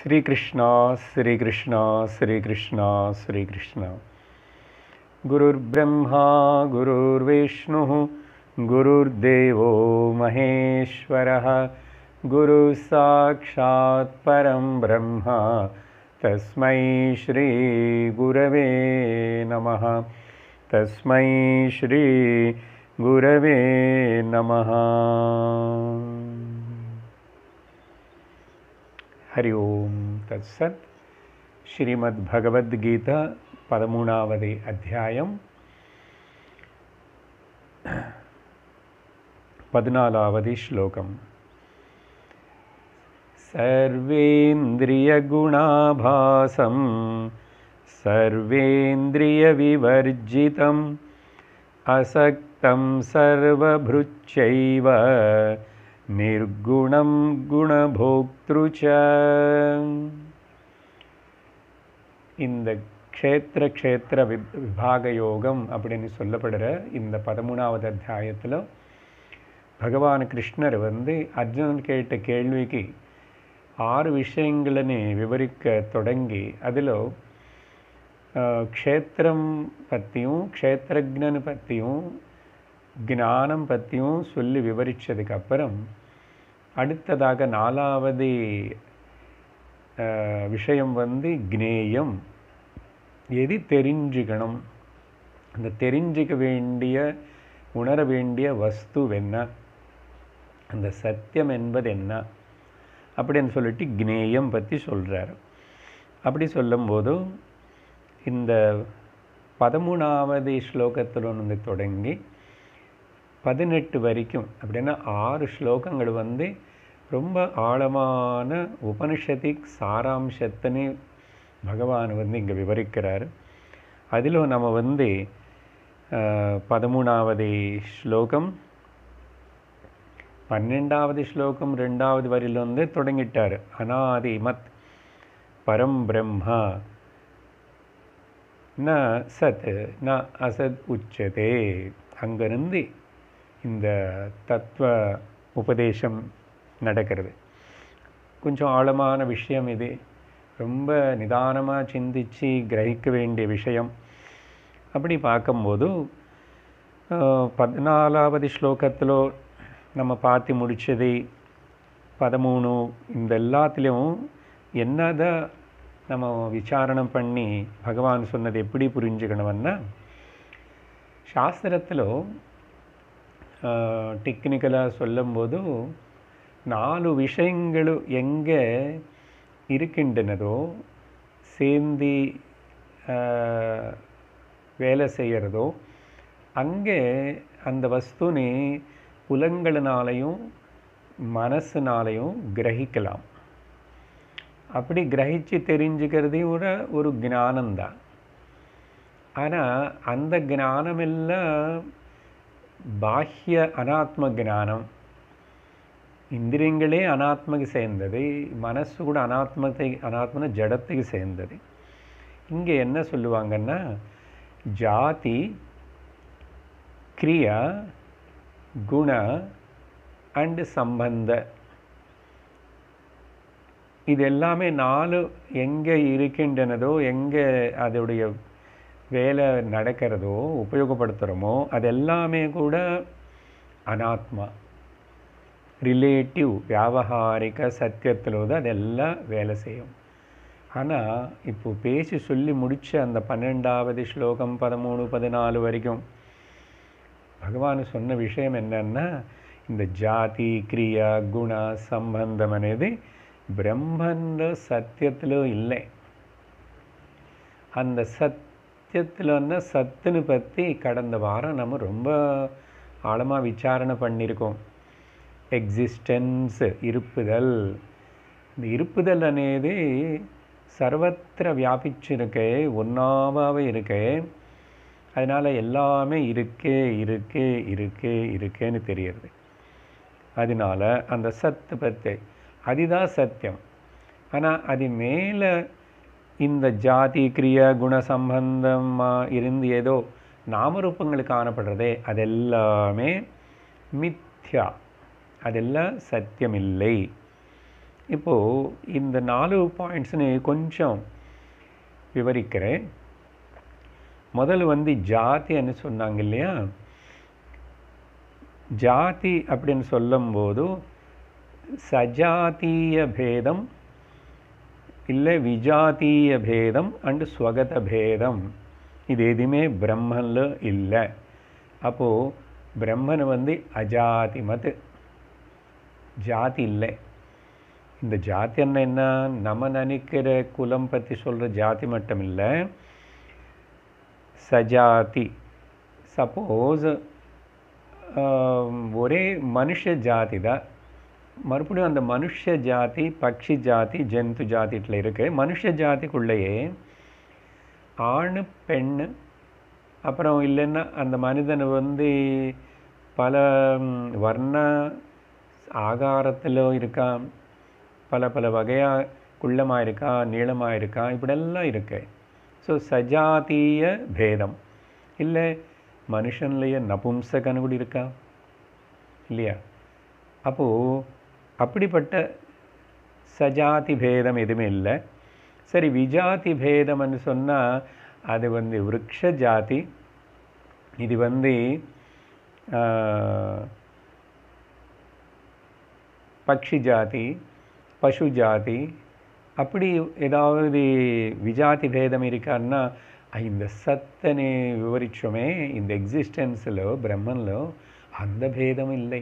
श्री कृष्णा श्री कृष्णा श्री कृष्णा श्री कृष्णा। गुरुर्ब्रह्मा गुरुर्विष्णुः गुरुर्देवो महेश्वरः गुरुः साक्षात् परं ब्रह्म तस्मै श्री गुरवे नमः। तस्मै श्री गुरवे नमः। हरि ओम तत्सत्। श्रीमद्भगवद्गीता 13வது அத்தியாயம் 14வது ஸ்லோகம். सर्वेन्द्रियगुणाभासं सर्वेन्द्रियविवर्जितम् असक्तं सर्वभृच्चैव निर्गुणं गुणभोक्तृ च. இந்த க்ஷேத்திர விபாக யோகம் அப்படின்னு சொல்லப்படுற இந்த 13வது அத்தியாயத்தில் பகவான் கிருஷ்ணர் அர்ஜுனன் கேட்ட கேள்விக்கு 6 விஷயங்களே விவரிக்க தொடங்கி அதில் க்ஷேத்திரம் பற்றியும் க்ஷேத்திரஜ்ஞன் பற்றியும் ஞானம் பற்றியும் சொல்லி விவரித்ததுக்கப்புறம் அடுத்ததாக 4வது விஷயம் ஞேயம். எது தெரிஞ்சுக்கணும், அந்த தெரிஞ்சிக்க வேண்டிய உணர வேண்டிய வஸ்து என்ன, அந்த சத்தியம் என்பது என்ன அப்படின்னு சொல்லிட்டு ஞேயம் பற்றி சொல்கிறார். அப்படி சொல்லும்போது இந்த 13வது ஸ்லோகத்தில் தொடங்கி 18 வரைக்கும் அப்படின்னா 6 ஸ்லோகங்கள் ரொம்ப ஆழமான உபனிஷத்திக் சாராம்சத்தினே பகவான் இங்கே விவரிக்கிறார். அதில் நம்ம 13வது ஸ்லோகம் 12வது ஸ்லோகம் 2வது வரியில் தொடங்கிட்டார். அநாதி மத் பரம் பிரம்மா ந சத் ந அசத் உச்சதே. அங்கிருந்து இந்த தத்துவ உபதேசம் நடக்கிறது. கொஞ்சம் ஆழமான விஷயம் இது, ரொம்ப நிதானமாக சிந்தித்து கிரகிக்க வேண்டிய விஷயம். அப்படி பார்க்கும்போது 14வது ஸ்லோகத்தில் நம்ம பார்த்து முடித்தது 13 இந்த எல்லாத்துலேயும் என்னதை நம்ம விசாரணம் பண்ணி பகவான் சொன்னது எப்படி புரிஞ்சுக்கணும்னா, சாஸ்திரத்தில் டெக்னிக்கலாக சொல்லும்போது 4 விஷயங்கள் எங்கே இருக்கின்றனதோ சேர்ந்து வேலை செய்கிறதோ அங்கே அந்த வஸ்துனை புலன்களினாலையும் மனசுனாலையும் கிரகிக்கலாம். அப்படி கிரகிச்சு தெரிஞ்சுக்கிறதையும் ஒரு ஞானம்தான். ஆனால் அந்த ஞானமெல்லாம் பாஹ்ய அனாத்ம ஞானம். இந்திரியங்களே அனாத்மக்கு சேர்ந்தது, மனசு கூட அனாத்மன ஜடத்துக்கு சேர்ந்தது. இங்கே என்ன சொல்லுவாங்கன்னா, ஜாதி கிரியா குண அண்டு சம்பந்த இது எல்லாமே 4 எங்கே இருக்கின்றனதோ, எங்கே அதோடைய வேலை நடக்கிறதோ உபயோகப்படுத்துகிறோமோ அது எல்லாமே கூட அனாத்மா, ரிலேட்டிவ் வியாபகாரிக சத்தியத்தில் அதெல்லாம் வேலை செய்யும். ஆனால் இப்போ பேசி சொல்லி முடித்த அந்த 12வது ஸ்லோகம் 13, 14 வரைக்கும் பகவான் சொன்ன விஷயம் என்னன்னா, இந்த ஜாதி கிரியா குண சம்பந்தம் అనేది பிரம்மன்ற சத்தியத்தில் இல்லை. அந்த சத்தியத்தில் சத்துன்னு பற்றி கடந்த வாரம் நம்ம ரொம்ப ஆழமாக விசாரணை பண்ணியிருக்கோம். எக்ஸிஸ்டன்ஸ் இருப்புதல். இந்த இருப்புதல் అనేది சர்வத்திர வியாபிச்சிருக்கே, ஒன்றாவே இருக்கே. அதனால் எல்லாமே இருக்கேன்னு தெரியுது. அதனால் அந்த சத்து பற்றி அதுதான் சத்தியம். ஆனால் அது மேலே இந்த ஜாதி கிரியா குண சம்பந்தமாக இருந்து ஏதோ நாமரூபங்கள் காணப்படுறதே அதெல்லாமே மித்யா, அதெல்லாம் சத்தியமில்லை. இப்போது இந்த 4 பாயிண்ட்ஸ்னு கொஞ்சம் விவரிக்கிறேன். முதல்ல ஜாதின்னு சொன்னாங்க இல்லையா? ஜாதி அப்படின்னு சொல்லும்போது சஜாத்திய பேதம் இல்லை விஜாத்திய பேதம் அண்டு ஸ்வகத பேதம் இது எதுவுமே பிரம்மனில் இல்லை. அப்போது பிரம்மன் அஜாதிமத், ஜாதி இல்லை. இந்த ஜாத்தின்னா என்ன? நம்ம நினைக்கிற குலம் பற்றி சொல்கிற ஜாதி மட்டும் இல்லை, சஜாதி. சப்போஸ் ஒரே மனுஷ ஜாதி தான், மறுபடியும் அந்த மனுஷ ஜாதி பக்ஷி ஜாதி ஜந்து ஜாதியில் இருக்கு. மனுஷ ஜாதிக்குள்ளேயே ஆண் பெண், அப்புறம் இல்லைன்னா அந்த மனிதன் பல வர்ண ஆகாரத்தில் இருக்கான், பல பல வகையாக குள்ளமாக இருக்கான், நீளமாக இருக்கான், இப்படியெல்லாம் இருக்கு. ஸோ சஜாத்திய பேதம் இல்லை. மனுஷன்லேயே நபும்சகன்னு கூட இருக்கா இல்லையா? அப்போது அப்படிப்பட்ட சஜாதி பேதம் எதுவுமே இல்லை. சரி, விஜாதி பேதம்னு சொன்னால் அது விருக்ஷ ஜாதி, இது பக்ஷி ஜாதி, பசு ஜாதி, அப்படி ஏதாவது விஜாதி பேதம் இருக்கான்னா இந்த சத்தனை விவரிச்சோமே இந்த எக்ஸிஸ்டன்ஸில் பிரம்மனில் அந்த பேதம் இல்லை.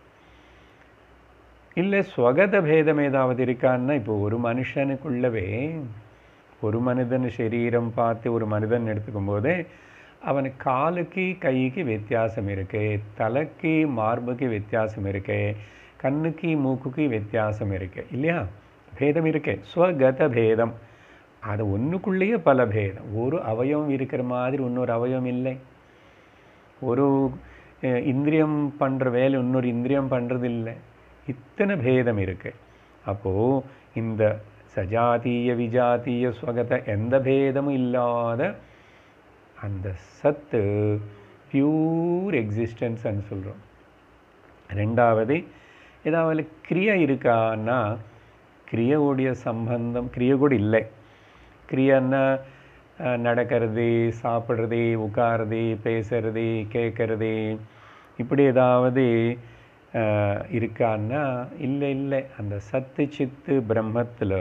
இல்லை ஸ்வகத பேதம் ஏதாவது இருக்கான்னா இப்போ ஒரு மனுஷனுக்குள்ளவே ஒரு மனிதன் சரீரம் பார்த்து ஒரு மனிதன் எடுத்துக்கும் போதே அவன் காலுக்கு கைக்கு வித்தியாசம் இருக்கு, தலைக்கு மார்புக்கு வித்தியாசம் இருக்கு, கண்ணுக்கு மூக்குக்கு வித்தியாசம் இருக்கு இல்லையா? பேதம் இருக்கு, ஸ்வகத பேதம். அது ஒன்றுக்குள்ளேயே பல பேதம். ஒரு அவயவம் இருக்கிற மாதிரி இன்னொரு அவயவம் இல்லை. ஒரு இந்திரியம் பண்ணுற வேலை இன்னொரு இந்திரியம் பண்ணுறது இல்லை. இத்தனை பேதம் இருக்கு. அப்போது இந்த சஜாத்திய விஜாத்திய ஸ்வகத எந்த பேதமும் இல்லாத அந்த சத்து பியூர் எக்ஸிஸ்டன்ஸ்ன்னு சொல்கிறோம். ரெண்டாவது, ஏதாவது கிரியை இருக்கான்னா கிரியையோடைய சம்பந்தம் கிரியை கூட இல்லை. கிரியன்னா நடக்கிறது, சாப்பிட்றது, உட்காருறது, பேசுறது, கேட்கறது, இப்படி ஏதாவது இருக்கான்னா இல்லை இல்லை. அந்த சத்து சித்து பிரம்மத்தில்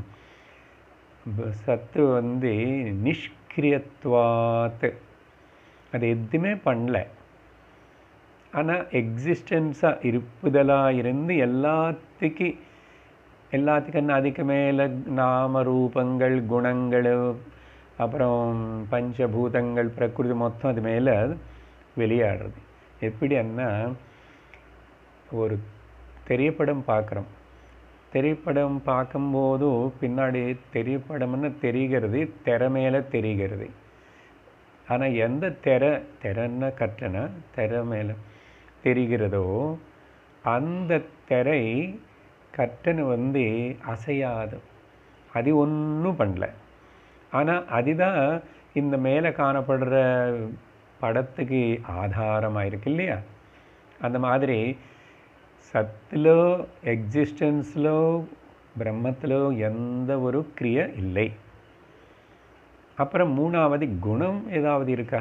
சத்து நிஷ்கிரியத்வாத், அது எதுவுமே பண்ணல. ஆனால் எக்ஸிஸ்டன்ஸாக இருப்புதலாக இருந்து எல்லாத்துக்கும் அதுக்கு மேலே நாம ரூபங்கள் குணங்கள் அப்புறம் பஞ்சபூதங்கள் பிரகிருதி மொத்தம் அது மேலே வெளியாடுறது. எப்படின்னா ஒரு திரைப்படம் பார்க்குறோம். திரைப்படம் பார்க்கும்போது பின்னாடி திரைப்படம்னு தெரிகிறது, திரை மேலே தெரிகிறது. ஆனால் எந்த திரைன்னா கட்டண திரை மேலே தெரிகிறதோ அந்த திரை கட்டணம் அசையாது, அது ஒன்றும் பண்ணல. ஆனால் அதுதான் இந்த மேலே காணப்படுற படத்துக்கு ஆதாரமாக இருக்கு இல்லையா? அந்த மாதிரி சத்திலோ எக்ஸிஸ்டன்ஸிலோ பிரம்மத்திலோ எந்த ஒரு கிரியை இல்லை. அப்புறம் மூணாவது குணம் ஏதாவது இருக்கா?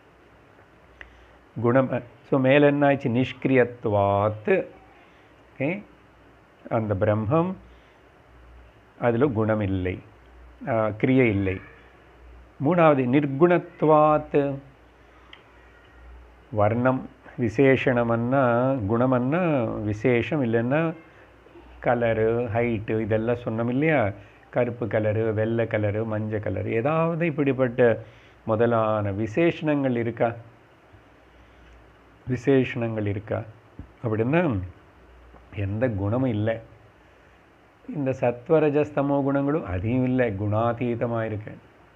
குணம். ஸோ மேலே என்ன ஆச்சு? நிஷ்கிரியத்வாத்து. ஓகே, அந்த பிரம்மம் அதில் குணம் இல்லை, கிரியை இல்லை. மூணாவது நிர்குணத்வாத்து. வர்ணம் விசேஷணம்னா குணம்னா விசேஷம், இல்லைன்னா கலரு ஹைட்டு இதெல்லாம் சொன்னோம் இல்லையா? கருப்பு கலரு, வெள்ளை கலரு, மஞ்சள் கலரு, ஏதாவது இப்படிப்பட்ட முதலான விசேஷணங்கள் இருக்கா? விசேஷணங்கள் இருக்கா? அப்படின்னா எந்த குணமும் இல்லை. இந்த சத்வரஜஸ்தமோ குணங்களும் அதையும் இல்லை, குணாதீதமாக இருக்கு.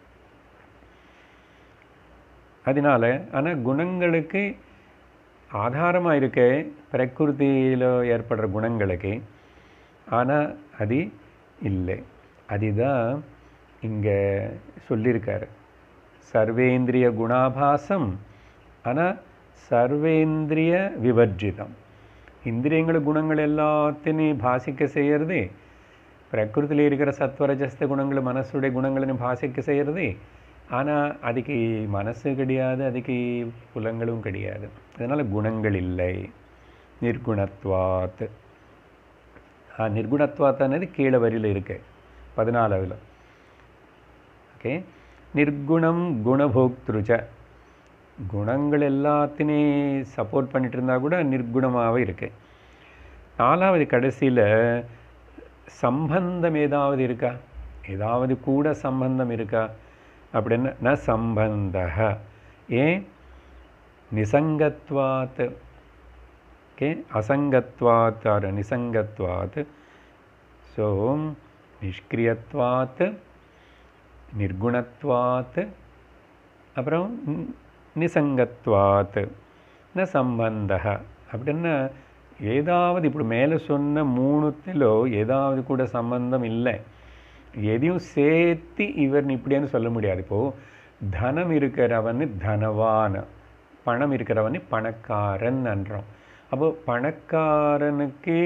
அதனால ஆனால் குணங்களுக்கு ஆதாரமாக இருக்க பிரகிருதியில் ஏற்படுற குணங்களுக்கு, ஆனால் அது இல்லை. அதுதான் இங்கே சொல்லியிருக்காரு. சர்வேந்திரிய குணாபாசம், ஆனால் சர்வேந்திரிய விவர்ஜிதம். இந்திரியங்கள் குணங்கள் எல்லாத்தையும் பாசிக்க செய்கிறது, பிரகிருதியில் இருக்கிற சத்வரஜஸ்த குணங்கள் மனசுடைய குணங்கள்னு பாஷைக்கு செய்கிறது. ஆனால் அதுக்கு மனசு கிடையாது, அதுக்கு புலங்களும் கிடையாது. அதனால் குணங்கள் இல்லை. நிர்குணத்வாத். நிர்குணத்வாத் అనేది கீழே வரியில் இருக்கு 14ல். ஓகே. நிர்குணம் குணபோக்திருச்ச. குணங்கள் எல்லாத்தையும் சப்போர்ட் பண்ணிட்டு இருந்தால் கூட நிர்குணமாகவே இருக்கு. 4வது கடைசியில் சம்பந்தம் ஏதாவது இருக்கா, ஏதாவது கூட சம்பந்தம் இருக்கா அப்படின்னா ந சம்பந்தः. ஏன்? நிசங்கத்வாத். ஓகே. அசங்கத்வாத் ஆர் நிசங்கத்வாத். ஸோ நிஷ்கிரியத்வாத், நிர்குணத்வாத், அப்புறம் நிசங்கத்வாத், ந சம்பந்தः அப்படின்னா ஏதாவது இப்படி மேலே சொன்ன 3த்திலோ ஏதாவது கூட சம்பந்தம் இல்லை. எதையும் சேர்த்து இவர் இப்படியான்னு சொல்ல முடியாது. இப்போது தனம் இருக்கிறவன் தனவான், பணம் இருக்கிறவன் பணக்காரன் என்றோம். அப்போது பணக்காரனுக்கு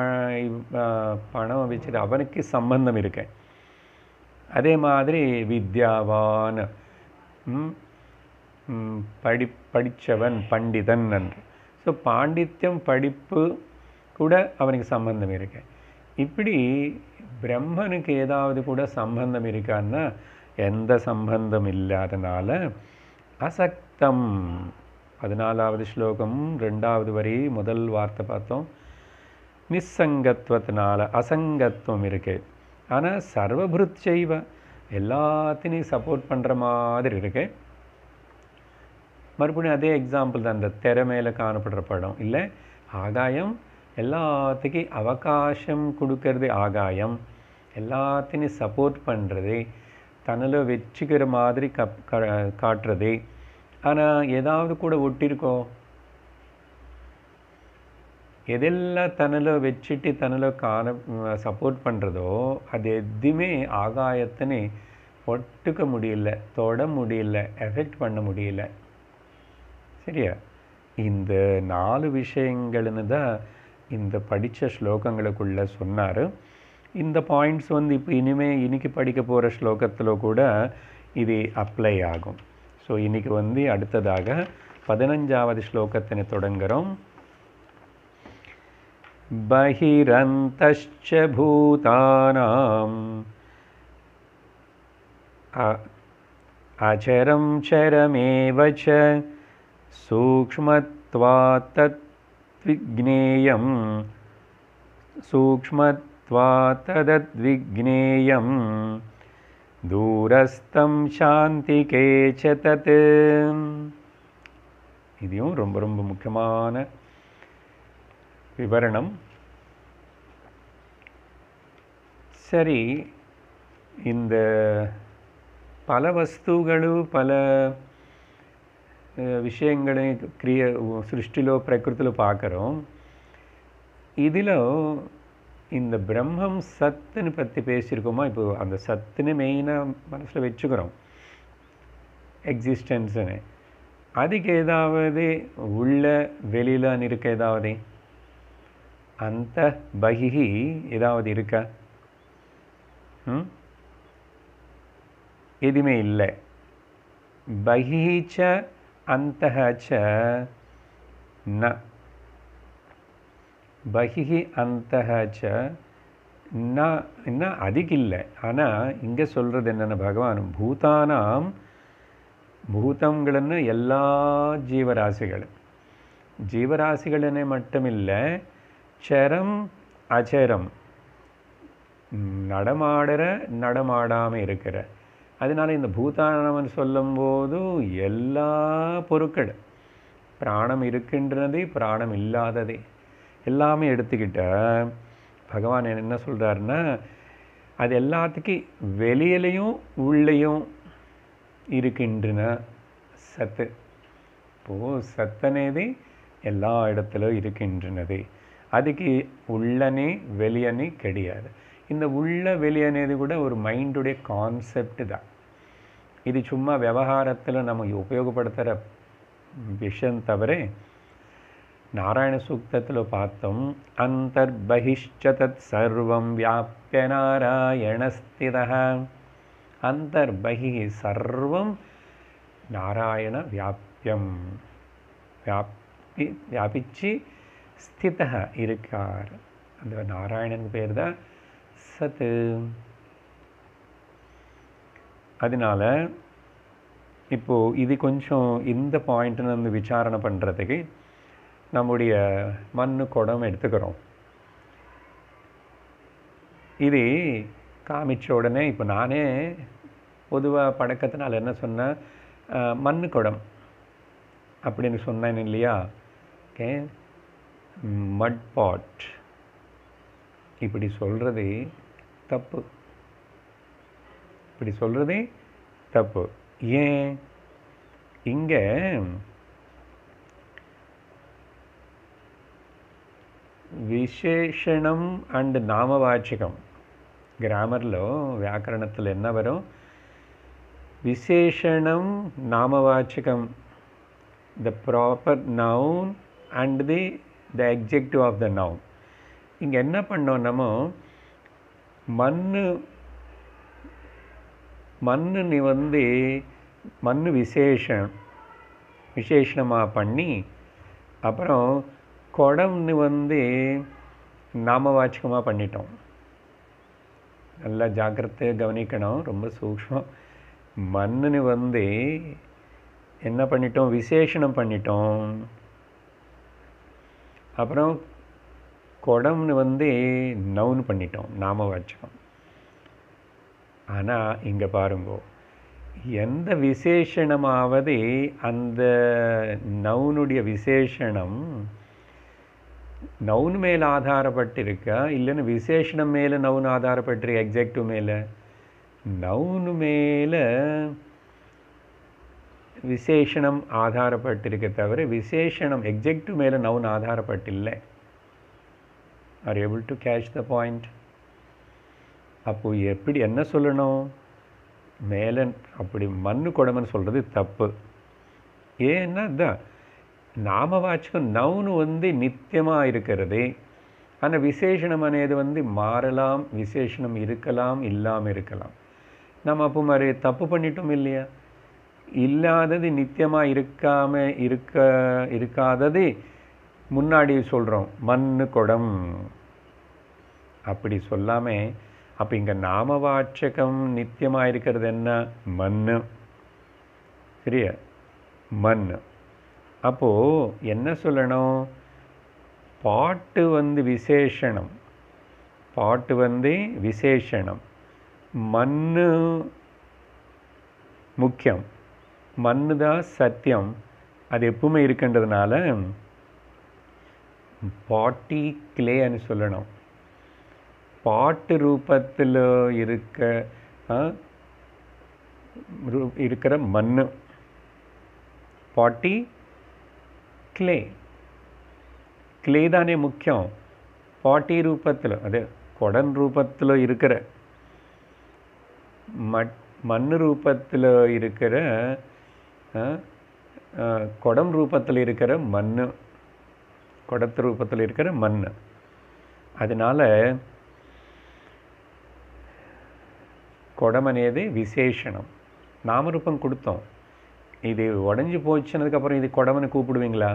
பணம் வச்சுட்டு அவனுக்கு சம்பந்தம் இருக்கு. அதே மாதிரி வித்யாவான், படித்தவன் பண்டிதன் என்று. ஸோ பாண்டித்யம் படிப்பு கூட அவனுக்கு சம்பந்தம் இருக்கு. இப்படி பிரம்மனுக்கு ஏதாவது கூட சம்பந்தம் இருக்கான்னா எந்த சம்பந்தம் இல்லாதனால அசக்தம். 14வது ஸ்லோகம் 2வது வரி முதல் வார்த்தை பார்த்தோம். நிசங்கத்துவத்தினால அசங்கத்துவம் இருக்கு. ஆனால் சர்வபிருத் செய்வ எல்லாத்தையும் சப்போர்ட் பண்ணுற மாதிரி இருக்கு. மறுபடியும் அதே எக்ஸாம்பிள் தான். இந்த திரை மேலே காணப்படுற படம் இல்லை, ஆகாயம் எல்லாத்துக்கும் அவகாசம் கொடுக்கறது. ஆகாயம் எல்லாத்தையும் சப்போர்ட் பண்ணுறது, தன்னில் வச்சுக்கிற மாதிரி காட்டுறது. ஆனால் ஏதாவது கூட ஒட்டிருக்கோ? எதெல்லாம் தன்னில் வச்சுட்டு தன்னில் சப்போர்ட் பண்ணுறதோ அது எதுவுமே ஆகாயத்தினை ஒட்டுக்க முடியல, தொட முடியல, எஃபெக்ட் பண்ண முடியல. சரியா? இந்த 4 விஷயங்கள்னு தான் இந்த படித்த ஸ்லோகங்களுக்குள்ளே சொன்னார். இந்த பாயிண்ட்ஸ் இப்போ இன்னைக்கு படிக்க போகிற ஸ்லோகத்தில் கூட இது அப்ளை ஆகும். ஸோ இன்றைக்கி அடுத்ததாக 15வது ஸ்லோகத்தினை தொடங்குகிறோம். பஹிரந்தஸ்ச பூதானாம் அச்சரம் சரமேவ ச சூக்ஷ்மத்வாத் தத்விக்னேயம் சூக்ஷ்மத்வாத் தத்விக்னேயம் தூரஸ்தம் சாந்திகே ச தத். இதையும் ரொம்ப ரொம்ப முக்கியமான விவரணம். சரி, இந்த பல வஸ்துಗಳು பல விஷயங்களை సృష్టిలో ప్రకృతిలో பார்க்குறோம். இதில் இந்த பிரம்மம் சத்துன்னு பற்றி பேசியிருக்கோமா? இப்போ அந்த சத்துன்னு மெயினாக மனசில் வச்சுக்கிறோம், எக்ஸிஸ்டன்ஸுன்னு. அதுக்கு ஏதாவது உள்ள வெளியில் இருக்க ஏதாவது அந்த பகிஹி ஏதாவது இருக்கா? எதுவுமே இல்லை. பகிஹீச்ச அந்தஹச்ச ந. பகிஹி அந்தஹச்ச ந அதுக்கு இல்லை. ஆனால் இங்கே சொல்கிறது என்னென்ன பகவான் பூதானாம், பூதங்கள்னு எல்லா ஜீவராசிகளும், ஜீவராசிகளே மட்டுமில்லை, சரம் அச்சரம், நடமாடுற நடமாடாமல் இருக்கிற. அதனால் இந்த பூதானம்னு சொல்லும்போது எல்லா பொருட்கள், பிராணம் இருக்கின்றது பிராணம் இல்லாதது எல்லாமே எடுத்துக்கிட்ட பகவான் என்ன சொல்கிறாருன்னா, அது எல்லாத்துக்கும் வெளியிலையும் உள்ளேயும் இருக்கின்றன சத்து. இப்போது சத்தனேது எல்லா இடத்துலையும் இருக்கின்றனது. அதுக்கு உள்ளனே வெளியனே கிடையாது. இந்த உள்ள வெளியனேது கூட ஒரு மைண்டுடைய கான்செப்ட் தான். இது சும்மா விவகாரத்தில் நம்ம உபயோகப்படுத்துகிற விஷயம் தவிர నారాయణ సూక్తలో పాత్రం అంతర్బహిశ్చ తత్ సర్వం వ్యాప్య నారాయణ స్థితః. అంతర్బహి సర్వం నారాయణ వ్యాప్యం, வியாபிச்சு ஸ்திதः இருக்கார். அந்த நாராயணனுக்கு பேர் தான் சத். அதனால இப்போது இது கொஞ்சம் இந்த பாயிண்ட்டு வந்து விசாரணை பண்ணுறதுக்கு நம்முடைய மண்ணு குடம் எடுத்துக்கிறோம். இது காமிச்ச உடனே இப்போ நானே பொதுவாக பழக்கத்தினால என்ன சொன்னேன், மண்ணு குடம் அப்படின்னு சொன்னேன் இல்லையா. ஓகே, மட் பாட் இப்படி சொல்கிறது தப்பு. இப்படி சொல்கிறது தப்பு. ஏன்? இங்கே విశేషణం అండ్ నామవాచకం, గ్రామర్లో వ్యాకరణத்தில் என்ன வரும், விசேஷணம் நாமவாச்சகம், the proper noun and the adjective of the noun. இங்கே என்ன பண்ணோம், நம்ம மண்ணு நீ வந்து மண்ணு விசேஷணமாக பண்ணி அப்புறம் குடம்னு வந்து நாமவாச்சகமாக பண்ணிட்டோம். நல்லா ஜாக்கிரதையாக கவனிக்கணும், ரொம்ப சூக்ஷ்மம். மண்ணுன்னு வந்து என்ன பண்ணிட்டோம், விசேஷணம் பண்ணிட்டோம். அப்புறம் குடம்னு வந்து நவுன் பண்ணிட்டோம், நாமவாச்சகம். ஆனால் இங்கே பாருங்கோ, எந்த விசேஷணமாவது அந்த நவுனுடைய விசேஷணம் நவுன் மேலே ஆதாரப்பட்டிருக்கா, இல்லைன்னு விசேஷணம் மேலே நவுன் ஆதாரப்பட்டிருக்கு, எக்ஸெக்டிவ் மேலே. நவுன் மேலே விசேஷணம் ஆதாரப்பட்டிருக்க தவிர விசேஷணம் எக்ஸெக்டிவ் மேலே நவுன் ஆதாரப்பட்டில்லை. Are able to catch the point? அப்போது எப்படி என்ன சொல்லணும், மேலே அப்படி மண்ணு குடம்னு சொல்கிறது தப்பு. ஏன்னா தான் நாமவாச்சகம் நவுனு வந்து நித்தியமாக இருக்கிறது. ஆனால் விசேஷணம் అనేది வந்து மாறலாம், விசேஷணம் இருக்கலாம், இல்லாமல் இருக்கலாம். நம்ம அப்போ மாதிரி தப்பு பண்ணிட்டோம் இல்லையா. இல்லாதது நித்தியமாக இருக்காதது முன்னாடி சொல்கிறோம், மண்ணு குடம் அப்படி சொல்லாமல். அப்போ இங்கே நாமவாச்சகம் நித்தியமாக இருக்கிறது என்ன, மண்ணு. சரியா, மண். அப்போது என்ன சொல்லணும், பாட்டு வந்து விசேஷணம், பாட்டு வந்து விசேஷணம், மண்ணு முக்கியம், மண்ணு தான் சத்தியம். அது எப்பவுமே இருக்கின்றதுனால பாட்டி கிளேன்னு சொல்லணும். பாட்டு ரூபத்தில் இருக்கிற மண்ணு பாட்டி கிளே தானே முக்கியம். பாட்டி ரூபத்தில், அது குடன் ரூபத்தில் இருக்கிற மண் ரூபத்தில் இருக்கிற குடம் ரூபத்தில் இருக்கிற மண், குடத்து ரூபத்தில் இருக்கிற மண். அதனால் குடம் అనేది விசேஷணம். நாமரூபம் கொடுத்தோம். இது உடஞ்சி போச்சுனதுக்கப்புறம் இது குடம்னு கூப்பிடுவீங்களா?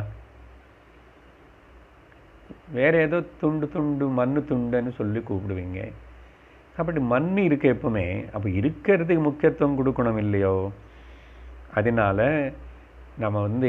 வேறு ஏதோ துண்டு மண் துண்டுன்னு சொல்லி கூப்பிடுவீங்க. அப்படி மண் இருக்கு எப்பவுமே. அப்போ இருக்கிறதுக்கு முக்கியத்துவம் கொடுக்கணும் இல்லையோ. அதனால் நம்ம வந்து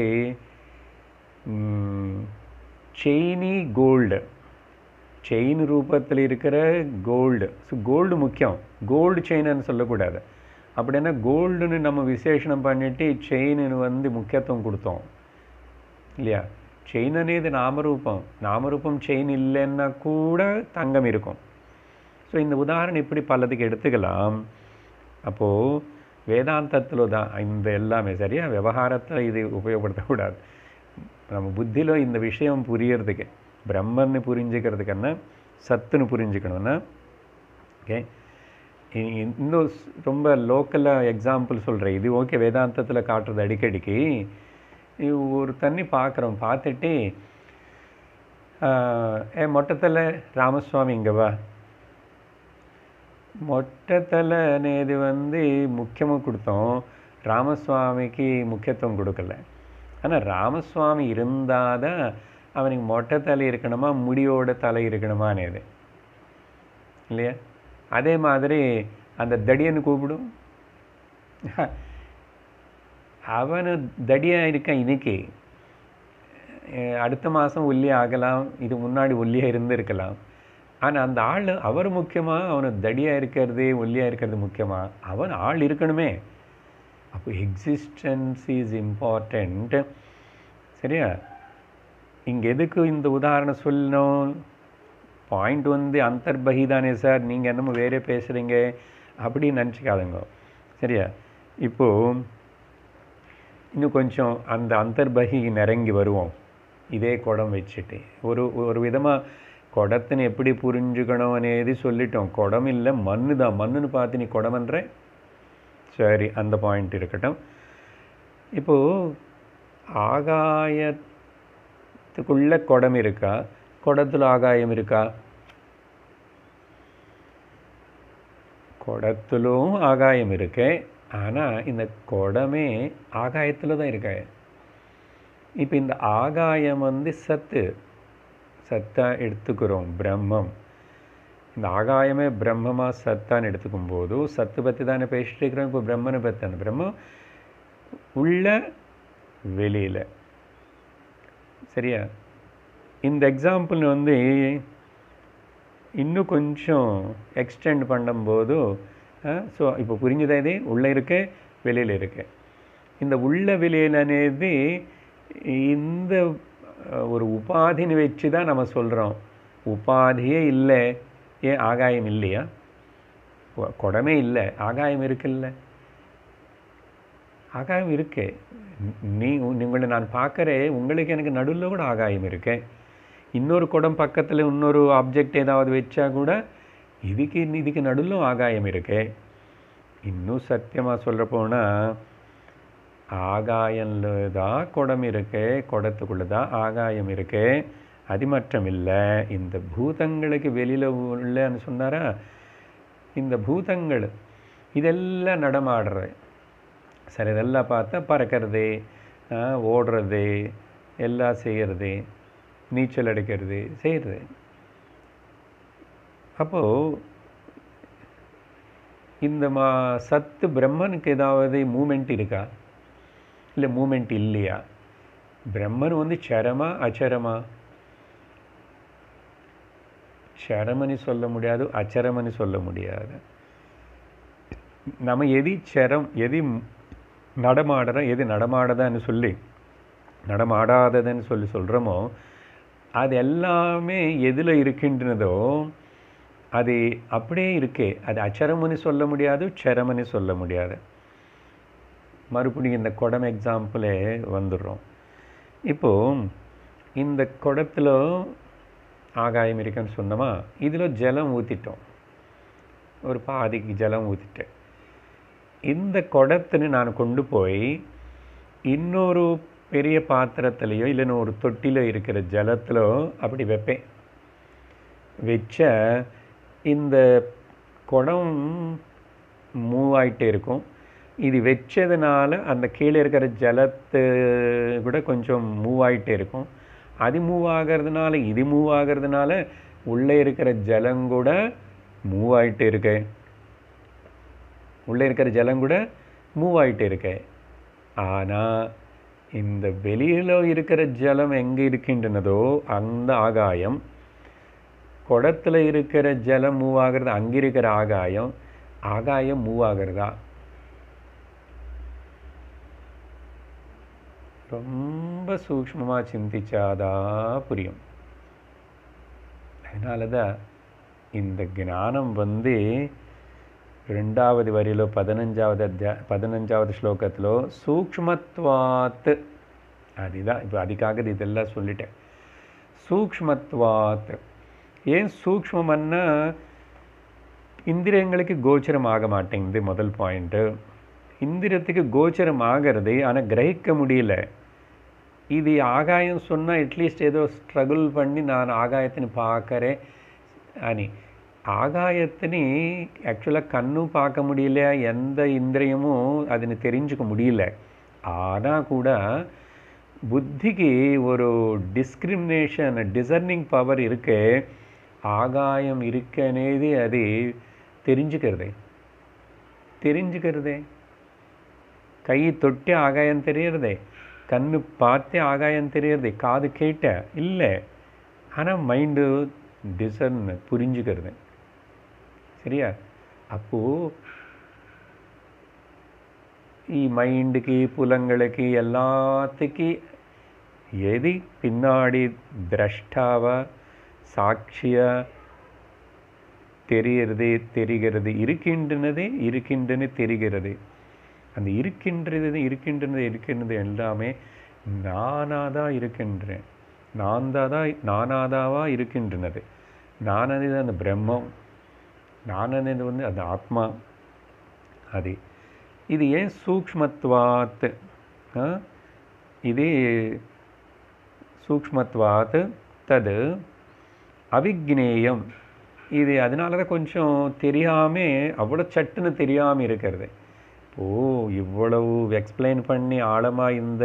செயினி கோல்டு, செயின் ரூபத்தில் இருக்கிற கோல்டு. ஸோ கோல்டு முக்கியம், கோல்டு செயின்னு சொல்லக்கூடாது. அப்படின்னா கோல்டுன்னு நம்ம விசேஷனம் பண்ணிவிட்டு செயின்னு வந்து முக்கியத்துவம் கொடுத்தோம் இல்லையா. செயின் అనేది நாமரூபம் செயின் இல்லைன்னா கூட தங்கம் இருக்கும். ஸோ இந்த உதாரணம் இப்படி பலதுக்கு எடுத்துக்கலாம். அப்போது வேதாந்தத்தில் தான் இந்த எல்லாமே சரியா, விவகாரத்தில் இது உபயோகப்படுத்தக்கூடாது. நம்ம புத்தியில் இந்த விஷயம் புரியறதுக்கு, பிரம்மன்னு புரிஞ்சுக்கிறதுக்குன்னா சத்துன்னு புரிஞ்சுக்கணும்னா. ஓகே, இன்னும் ரொம்ப லோக்கலாக எக்ஸாம்பிள் சொல்கிறேன். இது ஓகே, வேதாந்தத்தில் காட்டுறது அடிக்கடிக்கு ஒரு தண்ணி பார்க்குறோம், பார்த்துட்டு మొట్టతల రామస్వామి ఇంగవా மொட்டத்தலை అనేది வந்து முக்கியமாக கொடுத்தோம், ராமசுவாமிக்கு முக்கியத்துவம் கொடுக்கல. ஆனால் ராமசுவாமி இருந்தால் தான் அவனுக்கு மொட்டை தலை இருக்கணுமா முடியோட தலை இருக்கணுமா అనేది இல்லையா? அதே மாதிரி அந்த தடியன்னு கூப்பிடும், அவனு தடியாக இருக்கான் இன்னைக்கு, அடுத்த மாதம் ஒல்லியாக ஆகலாம், இது முன்னாடி ஒல்லியாக இருந்திருக்கலாம். ஆனால் அந்த ஆள் அவர் முக்கியமாக, அவனு தடியாக இருக்கிறது ஒல்லியாக இருக்கிறது முக்கியமாக, அவன் ஆள் இருக்கணுமே. அப்போ எக்ஸிஸ்டன்ஸ் இஸ் இம்பார்ட்டண்ட். சரியா? இங்கே எதுக்கு இந்த உதாரணம் சொல்லணும்? பாயிண்ட் வந்து அந்தர்பகி தானே சார், நீங்கள் என்னமோ வேறே பேசுகிறீங்க அப்படின்னு நினச்சிக்காதுங்க. சரியா? இப்போது இன்னும் கொஞ்சம் அந்த அந்தர்பகி நெருங்கி வருவோம். இதே குடம் வச்சுட்டு ஒரு விதமாக குடத்துன்னு எப்படி புரிஞ்சுக்கணும் అనేది சொல்லிட்டோம். குடம் இல்லை மண்ணு தான், மண்ணுன்னு பார்த்து நீ குடம்ன்ற. சரி, அந்த பாயிண்ட் இருக்கட்டும். இப்போது ஆகாயத்துக்குள்ள குடம் இருக்கா, குடத்தில் ஆகாயம் இருக்கா? குடத்திலும் ஆகாயம் இருக்கு, ஆனால் இந்த குடமே ஆகாயத்தில் தான் இருக்கு. இப்போ இந்த ஆகாயம் வந்து சத்தாக எடுத்துக்கிறோம், பிரம்மம். இந்த ஆகாயமே பிரம்மமாக சத்தான்னு எடுத்துக்கும் போது சத்து பற்றி தானே பேசிட்டு இருக்கிறோம். இப்போ பிரம்மனை பற்றி, அந்த பிரம்மம் உள்ள வெளியில். சரியா? இந்த எக்ஸாம்பிள் வந்து இன்னும் கொஞ்சம் எக்ஸ்டெண்ட் பண்ணும்போது ஸோ இப்போ புரிஞ்சுதா? இது உள்ளே இருக்கு வெளியில் இருக்கு. இந்த உள்ள வெளியில் అనేది இந்த ஒரு உபாதின்னு வச்சு தான் நம்ம சொல்கிறோம். உபாதியே இல்லை, ஏன் ஆகாயம் இல்லையா? குடமே இல்லை, ஆகாயம் இருக்குல்ல? ஆகாயம் இருக்கு. உங்களை நான் பார்க்குறேன், உங்களுக்கு எனக்கு நடுவில் கூட ஆகாயம் இருக்கு. இன்னொரு குடம் பக்கத்தில் இன்னொரு ஆப்ஜெக்ட் ஏதாவது வச்சா கூட இதுக்கு நடுவில் ஆகாயம் இருக்கு. இன்னும் சத்தியமாக சொல்ல போனால் ஆகாயம்ல தான் குடம் இருக்கு, குடத்துக்குள்ளே தான் ஆகாயம் இருக்கு. அது மட்டும் இல்லை, இந்த பூதங்களுக்கு வெளியில் உள்ளன்னு சொன்னாரா, இந்த பூதங்கள் இதெல்லாம் நடமாடுறது. சரி, இதெல்லாம் பார்த்தா பறக்கிறது, ஓடுறது, எல்லாம் செய்கிறது, நீச்சல் அடிக்கிறது செய்கிறது. அப்போது இந்த சத்து பிரம்மனுக்கு ஏதாவது மூமெண்ட் இருக்கா? இல்லை மூமெண்ட் இல்லையா? பிரம்மன் வந்து சரமா அச்சரமா? சரமனி சொல்ல முடியாது, அச்சரமனி சொல்ல முடியாது. நம்ம எது சரம், எது நடமாடுறோம், எது நடமாடதான்னு சொல்லி நடமாடாததுன்னு சொல்லி சொல்கிறோமோ அது எல்லாமே எதில் இருக்கின்றதோ அது அப்படியே இருக்கே. அது அச்சரமனி சொல்ல முடியாது, சரமனி சொல்ல முடியாது. மறுபடியும் இந்த குடம் எக்ஸாம்பிளே வந்துடுறோம். இப்போது இந்த குடத்தில் ஆகாயம் இருக்குன்னு சொன்னோமா, இதில் ஜலம் ஊற்றிட்டோம், ஒரு பாதிக்கு ஜலம் ஊற்றிட்டேன். இந்த குடத்தின்னு நான் கொண்டு போய் இன்னொரு பெரிய பாத்திரத்துலேயோ இல்லைன்னா ஒரு தொட்டிலோ இருக்கிற ஜலத்தில் அப்படி வைப்பேன். வச்ச இந்த குடம் மூவ் ஆகிட்டே இருக்கும். இது வச்சதுனால அந்த கீழே இருக்கிற ஜலத்து கூட கொஞ்சம் மூவ் ஆகிட்டே இருக்கும். அது மூவ் ஆகிறதுனால இது மூவ் ஆகிறதுனால உள்ளே இருக்கிற ஜலம் கூட மூவ் ஆகிட்டே இருக்கு. உள்ளே இருக்கிற ஜலம் கூட மூவ் ஆகிட்டே இருக்கு. ஆனால் இந்த வெளியில் இருக்கிற ஜலம் எங்கே இருக்கின்றனதோ அந்த ஆகாயம், குடத்தில் இருக்கிற ஜலம் மூவ் ஆகிறது, அங்கே இருக்கிற ஆகாயம், ஆகாயம் மூவ் ஆகிறதா? ரொம்ப சூக்ஷ்மமாக சிந்திச்சாதான் புரியும். அதனால தான் இந்த ஞானம் வந்து 2வது வரியிலோ 15வது ஸ்லோகத்திலோ சூக்ஷ்மத்வாத், அதுதான் இப்போ அதுக்காக இதெல்லாம் சொல்லிட்டேன். சூக்ஷ்மத்வாத். ஏன் சூக்ஷ்மம்னா இந்திரியங்களுக்கு கோச்சரம் ஆக மாட்டேங்குது. முதல் பாயிண்ட்டு, இந்திரியத்துக்கு கோச்சரம் ஆகிறது, ஆனால் கிரகிக்க முடியல. ఇది ఆగాయం சொன்னா అట్లీస్ట్ ఏదో స్ట్రగుల్ பண்ணி நான் ஆகாயத்தினை பார்க்கறேன் అని. ஆகாயத்தினை ஆக்சுவலாக கண்ணும் பார்க்க முடியல, எந்த இந்திரியமும் அதனை தெரிஞ்சுக்க முடியல. ஆனால் கூட புத்திக்கு ஒரு டிஸ்கிரிமினேஷன், டிசர்னிங் பவர் இருக்கு. ஆகாயம் இருக்கனேது அது தெரிஞ்சுக்கிறதே. கை தொட்டு ஆகாயம் தெரியறதே, கண்ணு பார்த்தே ஆகாயம் தெரியறதே, காது கேட்ட இல்லை. ஆனால் மைண்டு டிசர்ன் புரிஞ்சுக்கிறது. சரியா? அப்போது ఈ మైండ్కి పులంగళకి எல்லாத்துக்கு எது பின்னாடி திரஷ்டாவா சாட்சியா தெரிகிறது இருக்கின்றன தெரிகிறது. அந்த இருக்கின்றது எல்லாமே நானாதான் இருக்கின்றேன், நானாதாவா இருக்கின்றது. நானது அந்த பிரம்மம், நானது அந்த ஆத்மா. அது இது ஏன் சூக்ஷ்மத்வாத், இது சூக்ஷ்மத்வாத் தது அவிக்னேயம். இது அதனால தான் கொஞ்சம் தெரியாமல், அவ்வளோ சட்டுன்னு தெரியாமல் இருக்கிறது. இவ்வளவு எக்ஸ்பிளைன் பண்ணி ஆழமாக இந்த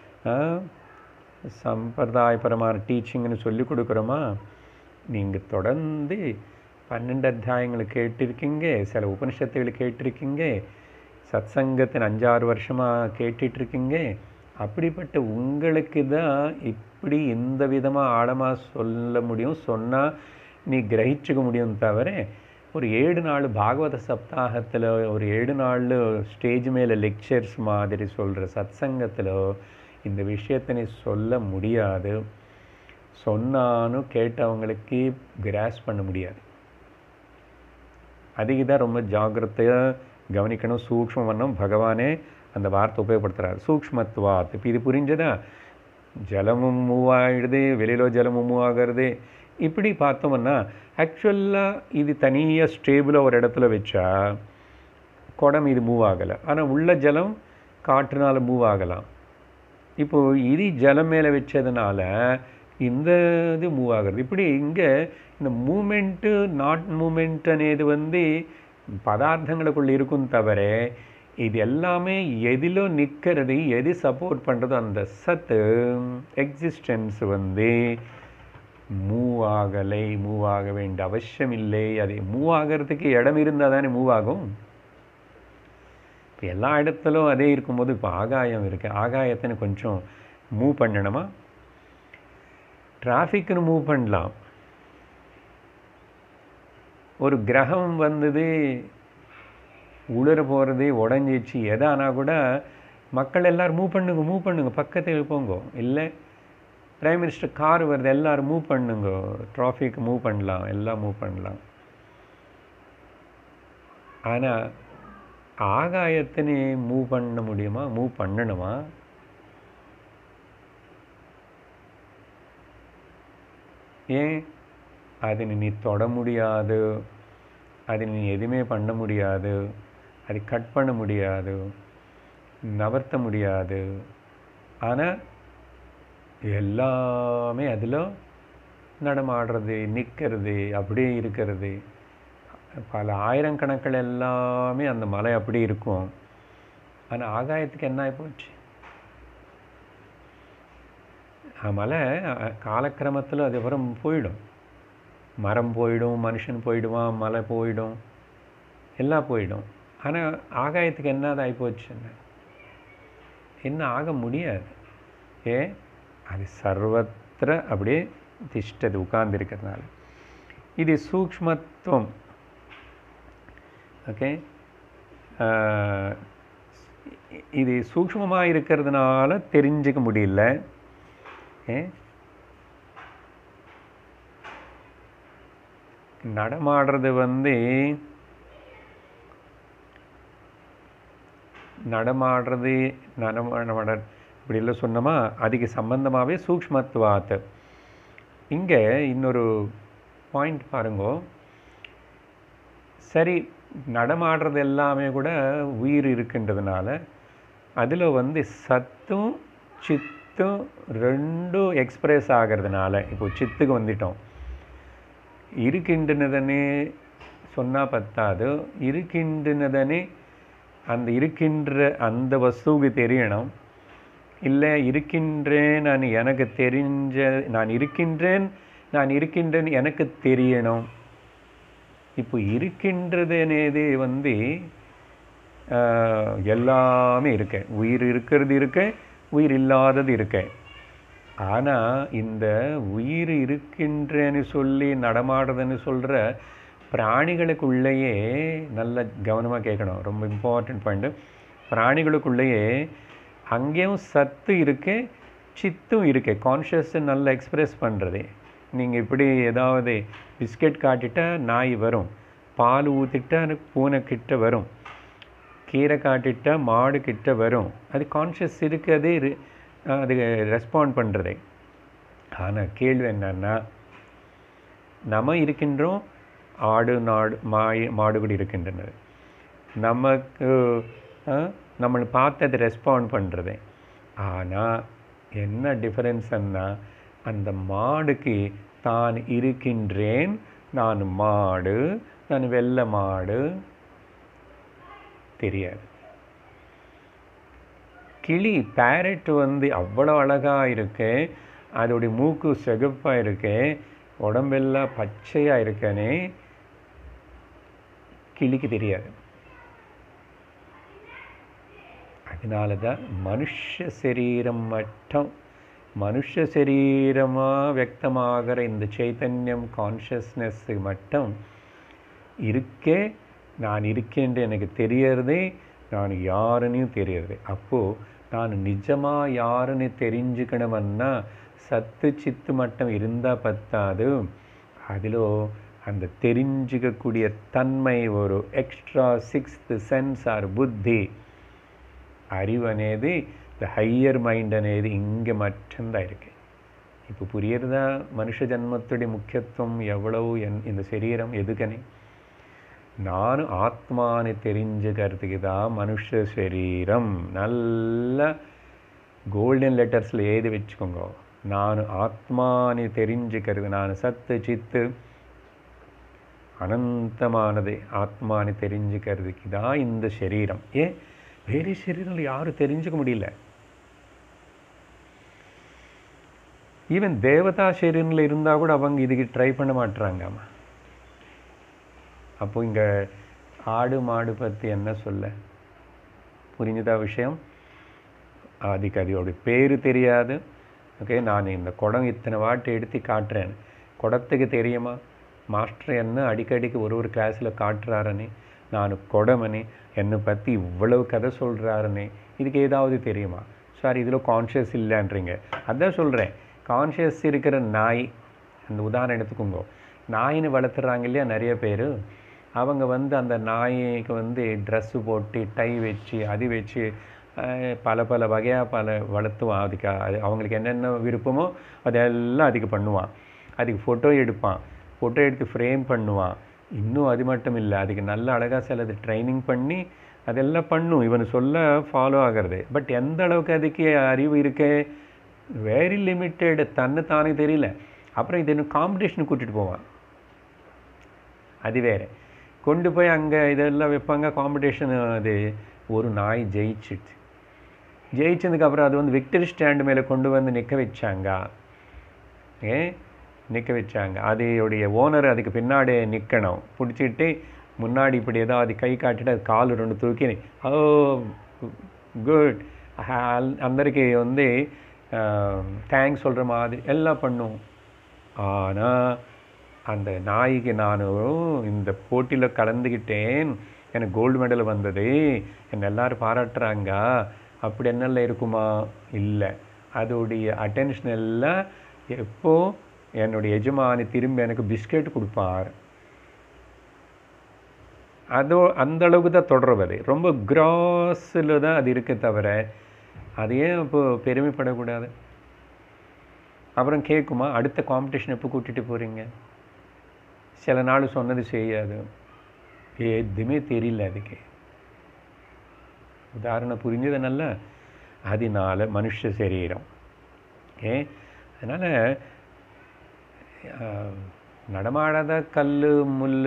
சம்பிரதாயபரமான டீச்சிங்னு சொல்லி கொடுக்குறோமா. நீங்கள் தொடர்ந்து 12 அத்தியாயங்களை கேட்டிருக்கீங்க, சில உபனிஷத்துகளை கேட்டிருக்கீங்க, சத்சங்கத்தின் 5-6 வருஷமாக கேட்டுட்ருக்கீங்க. அப்படிப்பட்ட உங்களுக்கு தான் இப்படி இந்த விதமாக ஆழமாக சொல்ல முடியும், சொன்னால் நீ கிரகிச்சுக்க முடியும். தவிர ஒரு 7 நாள் பாகவத சப்தாகத்தில், ஒரு 7 நாள் ஸ்டேஜ் மேலே லெக்சர்ஸ் மாதிரி சொல்கிற சத்சங்கத்தில் இந்த விஷயத்தை நீ சொல்ல முடியாது. சொன்னாலும் கேட்டவங்களுக்கு கிராஸ் பண்ண முடியாது. அதுக்கு தான் ரொம்ப ஜாகிரதையாக கவனிக்கணும். சூக்ஷ்மம் பகவானே அந்த வார்த்தை உபயோகப்படுத்துகிறார், சூக்ஷ்மத்வாத். இப்போ இது புரிஞ்சதா? ஜலமும் மூவ் ஆகிடுது, வெளியில் ஜலமும் மூவ் ஆகிறது. இப்படி பார்த்தோம்னா ஆக்சுவலாக இது தனியாக ஸ்டேபிளாக ஒரு இடத்துல வச்சா குடம் இது மூவ் ஆகலை, ஆனால் உள்ள ஜலம் காற்றுனால மூவ் ஆகலாம். இப்போது இது ஜலம் மேலே வச்சதுனால இந்த இது மூவ் ஆகிறது. இப்படி இங்கே இந்த மூமெண்ட்டு நாட் மூமெண்ட் అనేది பதார்த்தங்களுக்குள்ள இருக்கும். தவிர இது எல்லாமே எதிலோ நிற்கிறது, எது சப்போர்ட் பண்ணுறதோ அந்த சத்து எக்ஸிஸ்டன்ஸ் மூவ் ஆக வேண்டிய அவசியம் இல்லை. அது மூவ் ஆகிறதுக்கு இடம் இருந்தால் தானே மூவ் ஆகும். இப்போ எல்லா இடத்துலும் அதே இருக்கும்போது இப்போ ஆகாயம் இருக்குது, ஆகாயத்தை கொஞ்சம் மூவ் பண்ணணுமா? டிராஃபிக்னு மூவ் பண்ணலாம். ஒரு கிரகம் உளிர போகிறது, உடஞ்சிச்சு எதானா கூட மக்கள் எல்லோரும் மூவ் பண்ணுங்க பக்கத்துக்கு போங்க. இல்லை பிரைம் மினிஸ்டர் கார் வருது, எல்லோரும் மூவ் பண்ணுங்க, டிராஃபிக் மூவ் பண்ணலாம், எல்லாம் மூவ் பண்ணலாம். ஆனால் ஆகாயத்தினே மூவ் பண்ண முடியுமா? மூவ் பண்ணணுமா? ஏன்? அது நீ தொட முடியாது, அது நீ எதுவுமே பண்ண முடியாது, அது கட் பண்ண முடியாது, நவர்த்த முடியாது. ஆனால் எல்லாமே அதில் நடமாடுறது, நிற்கிறது, அப்படியே இருக்கிறது. பல ஆயிரக்கணக்கில் எல்லாமே அந்த மலை அப்படி இருக்கும். ஆனால் ஆகாயத்துக்கு என்ன ஆகிப்போச்சு? மலை காலக்கிரமத்தில் அதுக்கப்புறம் போயிடும். மரம் போயிடும், மனுஷன் போயிடுவான், மலை போயிடும், எல்லாம் போயிடும். ஆனால் ஆகாயத்துக்கு என்னது ஆகிப்போச்சுன்னு என்ன ஆக முடியாது. அது சர்வத்திர அப்படியே திஷ்டது, உட்கார்ந்துருக்கிறதுனால. இது சூக்ஷ்மத்துவம். ஓகே, இது சூக்ஷ்மமாக இருக்கிறதுனால தெரிஞ்சுக்க முடியல. நடமாடுறது இப்படி இல்லை சொன்னோமா, அதுக்கு சம்பந்தமாகவே சூக்ஷ்மத்துவாத். இங்கே இன்னொரு பாயிண்ட் பாருங்கோ. சரி, நடமாடுறது எல்லாமே கூட உயிர் இருக்கின்றதுனால அதில் சத்தும் சித்தும் சித்தும் ரெண்டும் எக்ஸ்பிரஸ் ஆகிறதுனால இப்போ சித்துக்கு வந்துட்டோம். இருக்கின்றனதனே சொன்னால் பத்தாது, இருக்கின்றனதனே அந்த இருக்கின்ற அந்த வஸ்துவுக்கு தெரியணும். இல்லை இருக்கின்றேன் நான் எனக்கு தெரிஞ்ச நான் இருக்கின்றேன் எனக்கு தெரியணும். இப்போ இருக்கின்றதுனேது வந்து எல்லாமே இருக்கு. உயிர் இருக்கிறது இருக்கு, உயிர் இல்லாதது இருக்கு. ஆனால் இந்த உயிர் இருக்கின்றேன்னு சொல்லி நடமாடுறதுன்னு சொல்கிற பிராணிகளுக்குள்ளேயே நல்ல கவனமாக கேட்கணும். ரொம்ப இம்பார்ட்டன்ட் பாயிண்ட்டு. பிராணிகளுக்குள்ளேயே அங்கேயும் சத்து இருக்கு, சித்தும் இருக்கு. கான்ஷியஸ் நல்லா எக்ஸ்பிரஸ் பண்ணுறது. நீங்கள் இப்படி ஏதாவது பிஸ்கெட் காட்டிட்டா நாய் வரும், பால் ஊற்றிட்டா பூனை கிட்ட வரும், கீரை காட்டிட்டா மாடு கிட்ட வரும். அது கான்ஷியஸ் இருக்குது, அது ரெஸ்பாண்ட் பண்ணுறது. ஆனால் கேள்வி என்னன்னா, நம்ம இருக்கின்றோம், ஆடு மாடு கூட இருக்கின்றனர். நமக்கு நம்மளை பார்த்து அது ரெஸ்பாண்ட் பண்ணுறது. ஆனால் என்ன டிஃபரன்ஸ்ன்னா, அந்த மாடுக்கு தான் இருக்கின்றேன், நான் மாடு, நான் வெள்ளை மாடு தெரியாது. கிளி பேரட் வந்து அவ்வளோ அழகாக இருக்கு, அதோடைய மூக்கு சிகப்பாக இருக்கு, உடம்பெல்லாம் பச்சையாக இருக்கனே கிளிக்கு தெரியாது. அதனால தான் மனுஷ சரீரம் மட்டும், மனுஷ சரீரமாக வியக்தமாகிற இந்த சைத்தன்யம் கான்ஷியஸ்னஸ் மட்டும் இருக்கே, நான் இருக்கேன் எனக்கு தெரியறதே, நான் யாருன்னு தெரியறது. அப்போது நான் நிஜமாக யாருன்னு தெரிஞ்சுக்கணும்னா சத்து சித்து மட்டும் இருந்தால் பத்தாது, அதில் அந்த தெரிஞ்சுக்கக்கூடிய தன்மை ஒரு எக்ஸ்ட்ரா சிக்ஸ்த் சென்ஸ் ஆர் புத்தி அறிவு అనేది த ஹையர் மைண்ட் అనేది இங்கே மட்டும்தான் இருக்கு. இப்போ புரியுறதா மனுஷ ஜன்மத்துடைய முக்கியத்துவம் எவ்வளவு? இந்த சரீரம் எதுக்கனே நான் ஆத்மானு தெரிஞ்சுக்கிறதுக்கு தான் மனுஷ சரீரம். நல்ல கோல்டன் லெட்டர்ஸில் எழுதி வச்சுக்கோங்க. நான் ஆத்மானு தெரிஞ்சுக்கிறது, நான் சத்து சித்து அனந்தமானது ஆத்மானு தெரிஞ்சுக்கிறதுக்கு தான் இந்த சரீரம். வேறு சரீரம் யாரும் தெரிஞ்சுக்க முடியல. ஈவன் தேவதா சரீரில் இருந்தால் கூட அவங்க இதுக்கு ட்ரை பண்ண மாட்டுறாங்கம்மா. அப்போ இங்கே ஆடு மாடு பற்றி என்ன சொல்ல புரிஞ்சுதா விஷயம்? அதுக்கு அதோடைய பேர் தெரியாது. ஓகே, நான் இந்த குடம் இத்தனை வாட்டி எடுத்து காட்டுறேன், குடத்துக்கு தெரியுமா மாஸ்டர் என்ன அடிக்கடிக்கு ஒரு கிளாஸில் காட்டுறாருன்னு, நான் குடமணி என்னை பற்றி இவ்வளவு கதை சொல்கிறாருன்னு, இதுக்கு ஏதாவது தெரியுமா? சார் இதில் கான்ஷியஸ் இல்லைன்றீங்க. அதான் சொல்கிறேன், கான்ஷியஸ் இருக்கிற நாய், அந்த உதாரணம் எடுத்துக்கோங்க. நாயின்னு வளர்த்துறாங்க இல்லையா நிறைய பேர், அவங்க வந்து அந்த நாய்க்கு வந்து ட்ரெஸ்ஸு போட்டு டை வச்சு அது வச்சு பல வகையாக வளர்த்துவான். அதுக்கு அவங்களுக்கு என்னென்ன விருப்பமோ அதெல்லாம் அதுக்கு பண்ணுவான். அதுக்கு ஃபோட்டோ எடுப்பான், ஃபோட்டோ எடுத்து ஃப்ரேம் பண்ணுவான். இன்னும் அது மட்டும் இல்லை, அதுக்கு நல்ல அழகாக சிலது ட்ரைனிங் பண்ணி அதெல்லாம் பண்ணும், இவன் சொல்ல ஃபாலோ ஆகிறது. பட் எந்த அளவுக்கு அதுக்கு அறிவு இருக்கு? வெரி லிமிட்டெடு, தானே தெரியல. அப்புறம் இது இன்னும் காம்படிஷனுக்கு கூட்டிகிட்டு போவான். அது வேறு கொண்டு போய் அங்கே இதெல்லாம் வைப்பாங்க காம்படிஷன். அது ஒரு நாய் ஜெயிச்சதுக்கப்புறம் அது வந்து விக்டரி ஸ்டாண்டு மேலே கொண்டு வந்து நிற்க வச்சாங்க. அதோடைய ஓனர் அதுக்கு பின்னாடி நிற்கணும், பிடிச்சிட்டு முன்னாடி இப்படி ஏதாவது கை காட்டிட்டு அது கால் 2 தூக்கி ஓ குட் అందరికీ வந்து தேங்க்ஸ் சொல்கிற மாதிரி எல்லாம் பண்ணும். ஆனால் அந்த நாய்க்கு நான் இந்த போட்டியில் கலந்துக்கிட்டேன், எனக்கு கோல்டு மெடல் வந்தது, என்னை எல்லோரும் பாராட்டுறாங்க, அப்படி என்னெல்லாம் இருக்குமா? இல்லை. அதோடைய அட்டென்ஷன் எல்லாம் எப்போ என்னுடைய எஜமானி திரும்பி எனக்கு பிஸ்கெட் கொடுப்பார், அந்த அளவுக்கு தான் தொடர்வது. ரொம்ப கிராஸில் தான் அது இருக்க தவிர அது ஏன் இப்போது பெருமைப்படக்கூடாது? அப்புறம் கேட்குமா அடுத்த காம்படிஷன் எப்போ கூட்டிகிட்டு போகிறீங்க? சில நாள் சொன்னது செய்யாது, எதுவுமே தெரியல அதுக்கு. உதாரணம் புரிஞ்சது நல்லா. அதனால மனுஷ சரீரம் ஓகே. அதனால் நடமாடாத கல் முள்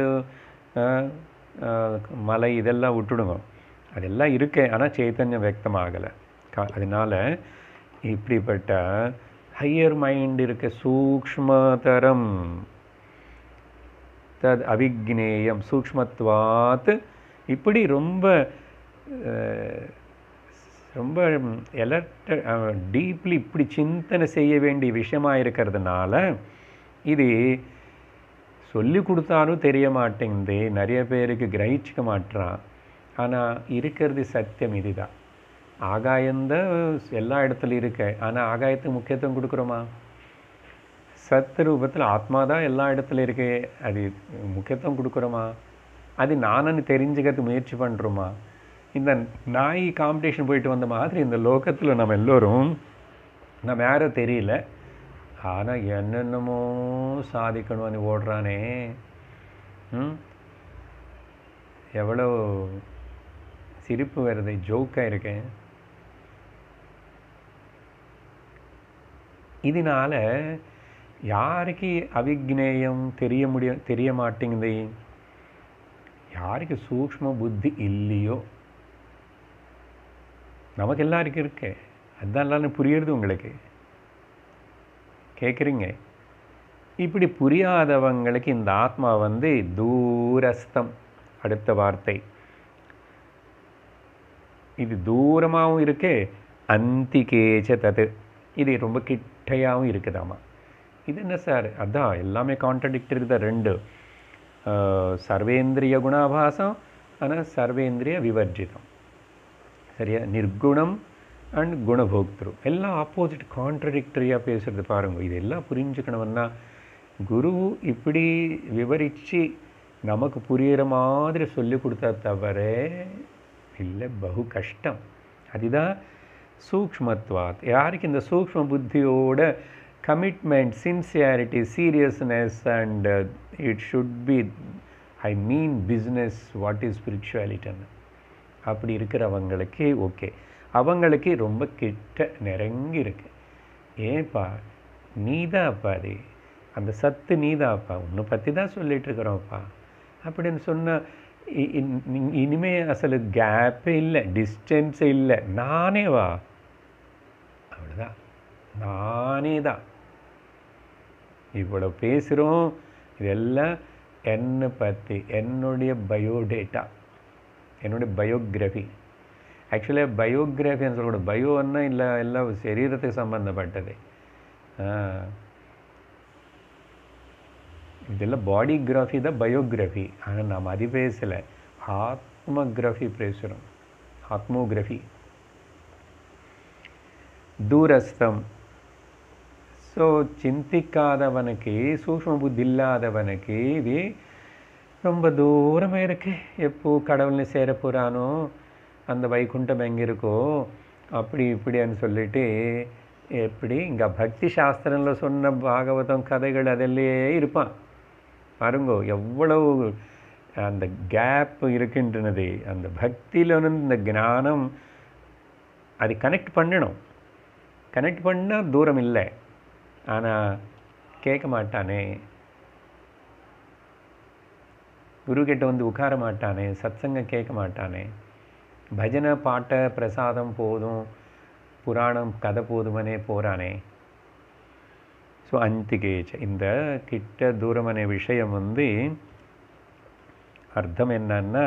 மலை இதெல்லாம் விட்டுடுங்க, அதெல்லாம் இருக்கு, ஆனால் சைத்தன்யம் வியக்தமாகலை. அதனால் இப்படிப்பட்ட ஹையர் மைண்ட் இருக்க சூக்ஷ்மதரம் தத் அவிக்னேயம் சூக்ஷ்மத்வாத், இப்படி ரொம்ப ரொம்ப டீப்லி இப்படி சிந்தனை செய்ய வேண்டிய விஷயமாக இருக்கிறதுனால இது சொல்லி கொடுத்தாலும் தெரிய மாட்டேங்குது, நிறைய பேருக்கு கிரகிச்சிக்க மாட்டான். ஆனால் இருக்கிறது சத்தியம் இதுதான். ஆகாயந்தான் எல்லா இடத்துலையும் இருக்கு, ஆனால் ஆகாயத்துக்கு முக்கியத்துவம் கொடுக்குறோமா? சத்து ரூபத்தில் ஆத்மா தான் எல்லா இடத்துலையும் இருக்கு, அது முக்கியத்துவம் கொடுக்குறோமா? அது நானுன்னு தெரிஞ்சுக்கிறதுக்கு முயற்சி பண்ணுறோமா? இந்த நாய் காம்படிஷன் போயிட்டு வந்த மாதிரி இந்த லோகத்தில் நம்ம எல்லோரும் நம்ம யாரும் தெரியல, ஆனால் என்னென்னமோ சாதிக்கணும்னு ஓடுறானே. எவ்வளோ சிரிப்பு வருது, ஜோக்காக இருக்கேன். இதனால யாருக்கு அவிக்னேயம் தெரிய மாட்டேங்குது, யாருக்கு சூக்ஷ்ம புத்தி இல்லையோ, நமக்கு எல்லாருக்கும் இருக்கு. அதுதான் எல்லாரும் புரியுறது உங்களுக்கு. கேட்குறீங்க? இப்படி புரியாதவங்களுக்கு இந்த ஆத்மா தூரஸ்தம். அடுத்த வார்த்தை இது தூரமாகவும் இருக்கு, அந்திகேச்ச தது, இது ரொம்ப கிட்டையாகவும் இருக்குதாமா. இது என்ன சார்? அதான் எல்லாமே கான்ட்ரடிக்டரி தான். ரெண்டு சர்வேந்திரிய குணாபாசம், ஆனால் சர்வேந்திரிய விவர்ஜிதம். சரியா? நிர்குணம் அண்ட் குணபோக்திரு எல்லாம் ஆப்போசிட், கான்ட்ரடிக்டரியாக பேசுகிறது பாருங்க. இதெல்லாம் புரிஞ்சுக்கணும்னா குரு இப்படி விவரித்து நமக்கு புரிகிற மாதிரி சொல்லி கொடுத்தா தவிர இல்லை, பகு கஷ்டம். அதுதான் சூக்ஷ்மத்வாத். யாருக்கு இந்த சூக்ஷ்ம புத்தியோட commitment, sincerity, seriousness and it should be, I mean business, what is ஸ்பிரிச்சுவாலிட்டின்னு அப்படி இருக்கிறவங்களுக்கு ஓகே. அவங்களுக்கு ரொம்ப கிட்ட நெருங்கி இருக்கு. ஏன்ப்பா நீதான்ப்பா, அது அந்த சத்து நீதான்ப்பா, உன்னை பற்றி தான் சொல்லிட்டு இருக்கிறோம்ப்பா அப்படின்னு சொன்னால் இனிமே அசல் கேப்பே இல்லை, டிஸ்டன்ஸே இல்லை, நானே வா, அவ்வளோதான், நானே தான். இவ்வளோ பேசுகிறோம், இதெல்லாம் என்னை பற்றி, என்னுடைய பயோடேட்டா, என்னுடைய பயோகிராஃபி. ஆக்சுவலாக பயோகிராஃபின்னு சொல்லக்கூடாது, பயோன்னா இல்லை, எல்லாம் சரீரத்துக்கு சம்பந்தப்பட்டது. இதெல்லாம் பாடிகிராஃபி தான் பயோகிராஃபி. ஆனால் நாம் அது பேசலை, ஆத்மகிராஃபி பேசுகிறோம், ஆத்மோகிராஃபி. தூரஸ்தம். ஸோ சிந்திக்காதவனுக்கு, சூக்ஷ்ம புத்தி இல்லாதவனுக்கு இது ரொம்ப தூரமாக இருக்கு. எப்போ கடவுள்னு சேர போகிறானோ, அந்த வைகுண்டம் எங்கே இருக்கோ, அப்படி இப்படின்னு சொல்லிட்டு எப்படி இங்கே பக்தி சாஸ்திரங்களில் சொன்ன பாகவதம் கதைகள் அதிலேயே இருப்பான் பாருங்கோ. எவ்வளவு அந்த கேப் இருக்கின்றது. அந்த பக்தியில் இந்த ஞானம் அது கனெக்ட் பண்ணணும். கனெக்ட் பண்ணால் தூரம் இல்லை. ஆனால் கேட்க மாட்டானே, குரு கிட்ட உட்கார மாட்டானே, சத்சங்கம் கேட்க மாட்டானே, பஜனை பாட்ட பிரசாதம் போதும், புராணம் கதை போதுமனே போகிறானே. ஸோ அந்திகேச்ச, இந்த கிட்ட தூரமனே விஷயம் அர்த்தம் என்னன்னா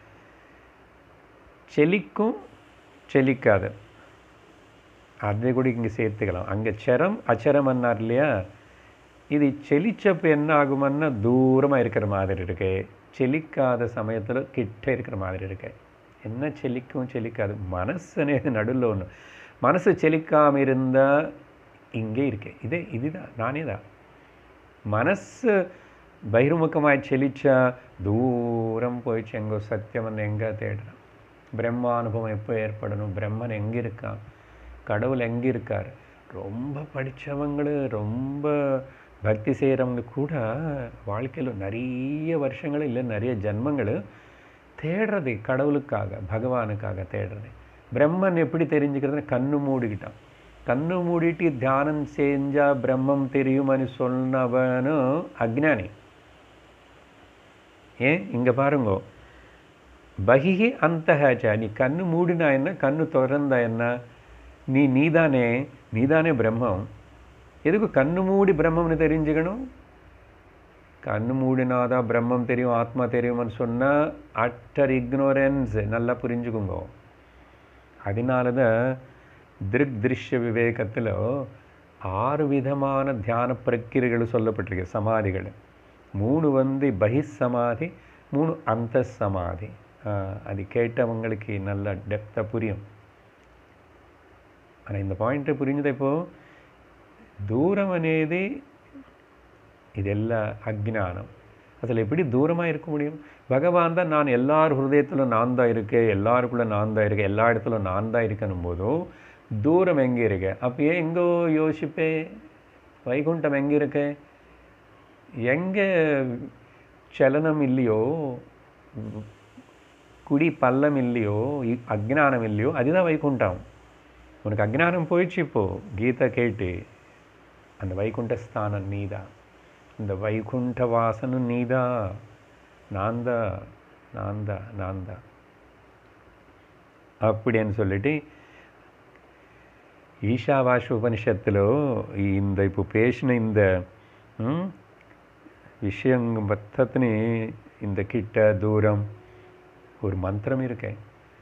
செலிக்கும் செலிக்காது. அதை கூட இங்கே சேர்த்துக்கலாம். அங்கே சரம் அச்சரம் அன்னார் இல்லையா, இது செலிச்சப்போ என்ன ஆகுமன்னா தூரமாக இருக்கிற மாதிரி இருக்கு, செலிக்காத சமயத்தில் கிட்ட இருக்கிற மாதிரி இருக்கு. என்ன செலிக்கும் செலிக்காது, மனசுனே நடுவில் ஒன்று. மனசு செலிக்காமல் இருந்தால் இங்கே இருக்கு, இதுதான் நானே தான். மனசு பகிர்முகமாக செலிச்சா தூரம் போயிடுச்சு, எங்கோ சத்தியமன் எங்கே தேடுறான், பிரம்மானுபவம் எப்போ ஏற்படணும், பிரம்மன் எங்கே இருக்கான், கடவுள் எங்கே இருக்கார். ரொம்ப படித்தவங்களு, ரொம்ப பக்தி செய்கிறவங்க கூட வாழ்க்கையில் நிறைய வருஷங்கள் இல்லை நிறைய ஜென்மங்கள் தேடுறது கடவுளுக்காக, பகவானுக்காக தேடுறது. பிரம்மன் எப்படி தெரிஞ்சுக்கிறதுன்னு கண்ணு மூடிக்கிட்டான். கண்ணு மூடிட்டு தியானம் செஞ்சால் பிரம்மம் தெரியும்னு சொன்னவனும் அஜ்ஞானி. ஏன் இங்கே பாருங்கோ, பகிஹி அந்தஹாச்சா, நீ கண்ணு மூடினா என்ன கண்ணு திறந்தா என்ன, நீதானே பிரம்மம். எதுக்கு கண்ணு மூடி பிரம்மம்னு தெரிஞ்சுக்கணும்? கண்ணு மூடினாதான் பிரம்மம் தெரியும் ஆத்மா தெரியும்னு சொன்னால் அட்டர் இக்னோரன்ஸ். நல்லா புரிஞ்சுக்குங்க. அதனால தான் திருஷ்ய விவேகத்தில் 6 விதமான தியான பிரக்கிரிகள் சொல்லப்பட்டிருக்கு, சமாதிகள். 3 பகிஸ் சமாதி, 3 அந்த சமாதி. அது கேட்டவங்களுக்கு நல்ல டெப்த்தாக புரியும். ஆனால் இந்த பாயிண்ட்டு புரிஞ்சது. இப்போது தூரம் అనేది இதெல்லாம் அஜ்ஞானம். அதில் எப்படி தூரமாக இருக்க முடியும்? பகவான் தான் நான் எல்லார் ஹிருதயத்திலும் நான் தான் இருக்கேன், எல்லாருக்குள்ளே நான் தான் இருக்கேன், எல்லா இடத்துலும் நான் தான் இருக்கணும் போதும் தூரம் எங்கே இருக்கு? அப்போ ஏன் எங்கோ யோசிப்பே? வைகுண்டம் எங்கே இருக்கு? எங்கே சலனம் இல்லையோ, குடி பள்ளம் இல்லையோ, அஜ்ஞானம் இல்லையோ, அதுதான் வைகுண்டம். உனக்கு அஜ்ஞானம் போயிடுச்சு. இப்போது கீதை கேட்டு அந்த வைகுண்ட ஸ்தானம் நீதான், இந்த வைகுண்ட வாசனும் நீதான், நான் தான் அப்படின்னு சொல்லிட்டு ஈஷாவாஷ உபனிஷத்தில் இந்த இப்போ பேசின இந்த விஷயம் மொத்தத்தினு இந்த கிட்ட தூரம் ஒரு மந்திரம் இருக்கேன்.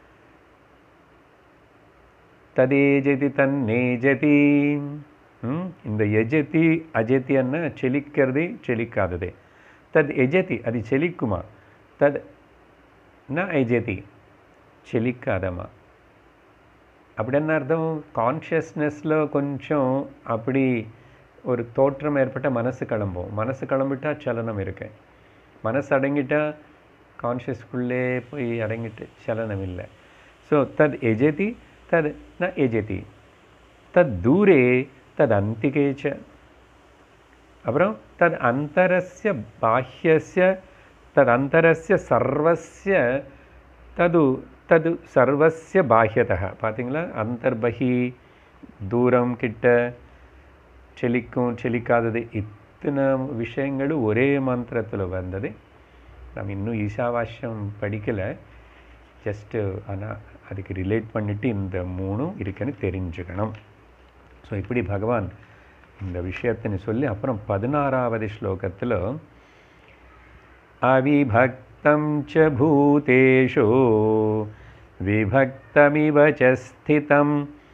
ததேஜதி தன்னேஜதி. இந்த எஜதி அஜதி அண்ண செலிக்கிறது செலிக்காததே. தத் எஜதி அது செலிக்குமா, தத் ந எஜதி செலிக்காதமா. அப்படி என்ன அர்த்தம்? கான்ஷியஸ்னஸில் கொஞ்சம் அப்படி ஒரு தோற்றம் ஏற்பட்ட மனசு கிளம்பும். மனசு கிளம்பிட்டால் சலனம் இருக்கு. மனசு அடங்கிட்டால் கான்ஷியஸ்குள்ளே போய் அடங்கிட்டு சலனம் இல்லை. ஸோ தத் எஜதி தத் ந எஜதி, தத் தூரே தத் அந்திகேச்ச. அப்புறம் தத் அந்தரஸ்ய பாஹ்யஸ்ய தத் அந்தரஸ்ய சர்வஸ்ய தது சர்வஸ்ய பாஹ்யதः. பார்த்தீங்களா? அந்தர்பஹி, தூரம் கிட்ட, செலிக்கும் செலிக்காதது, இத்தனை விஷயங்களும் ஒரே மந்திரத்தில் வந்தது. நம்ம இன்னும் ஈஷாவாஸ்யம் படிக்கலை, ஜஸ்ட்டு ஆனால் அதுக்கு ரிலேட் பண்ணிவிட்டு இந்த 3 இருக்குன்னு தெரிஞ்சுக்கணும். ஸோ இப்படி பகவான் இந்த விஷயத்தின்னு சொல்லி அப்புறம் 16வது ஸ்லோகத்தில் அவிபக்தம் ச பூதேஷு விபக்தமிவ ச ஸ்திதம்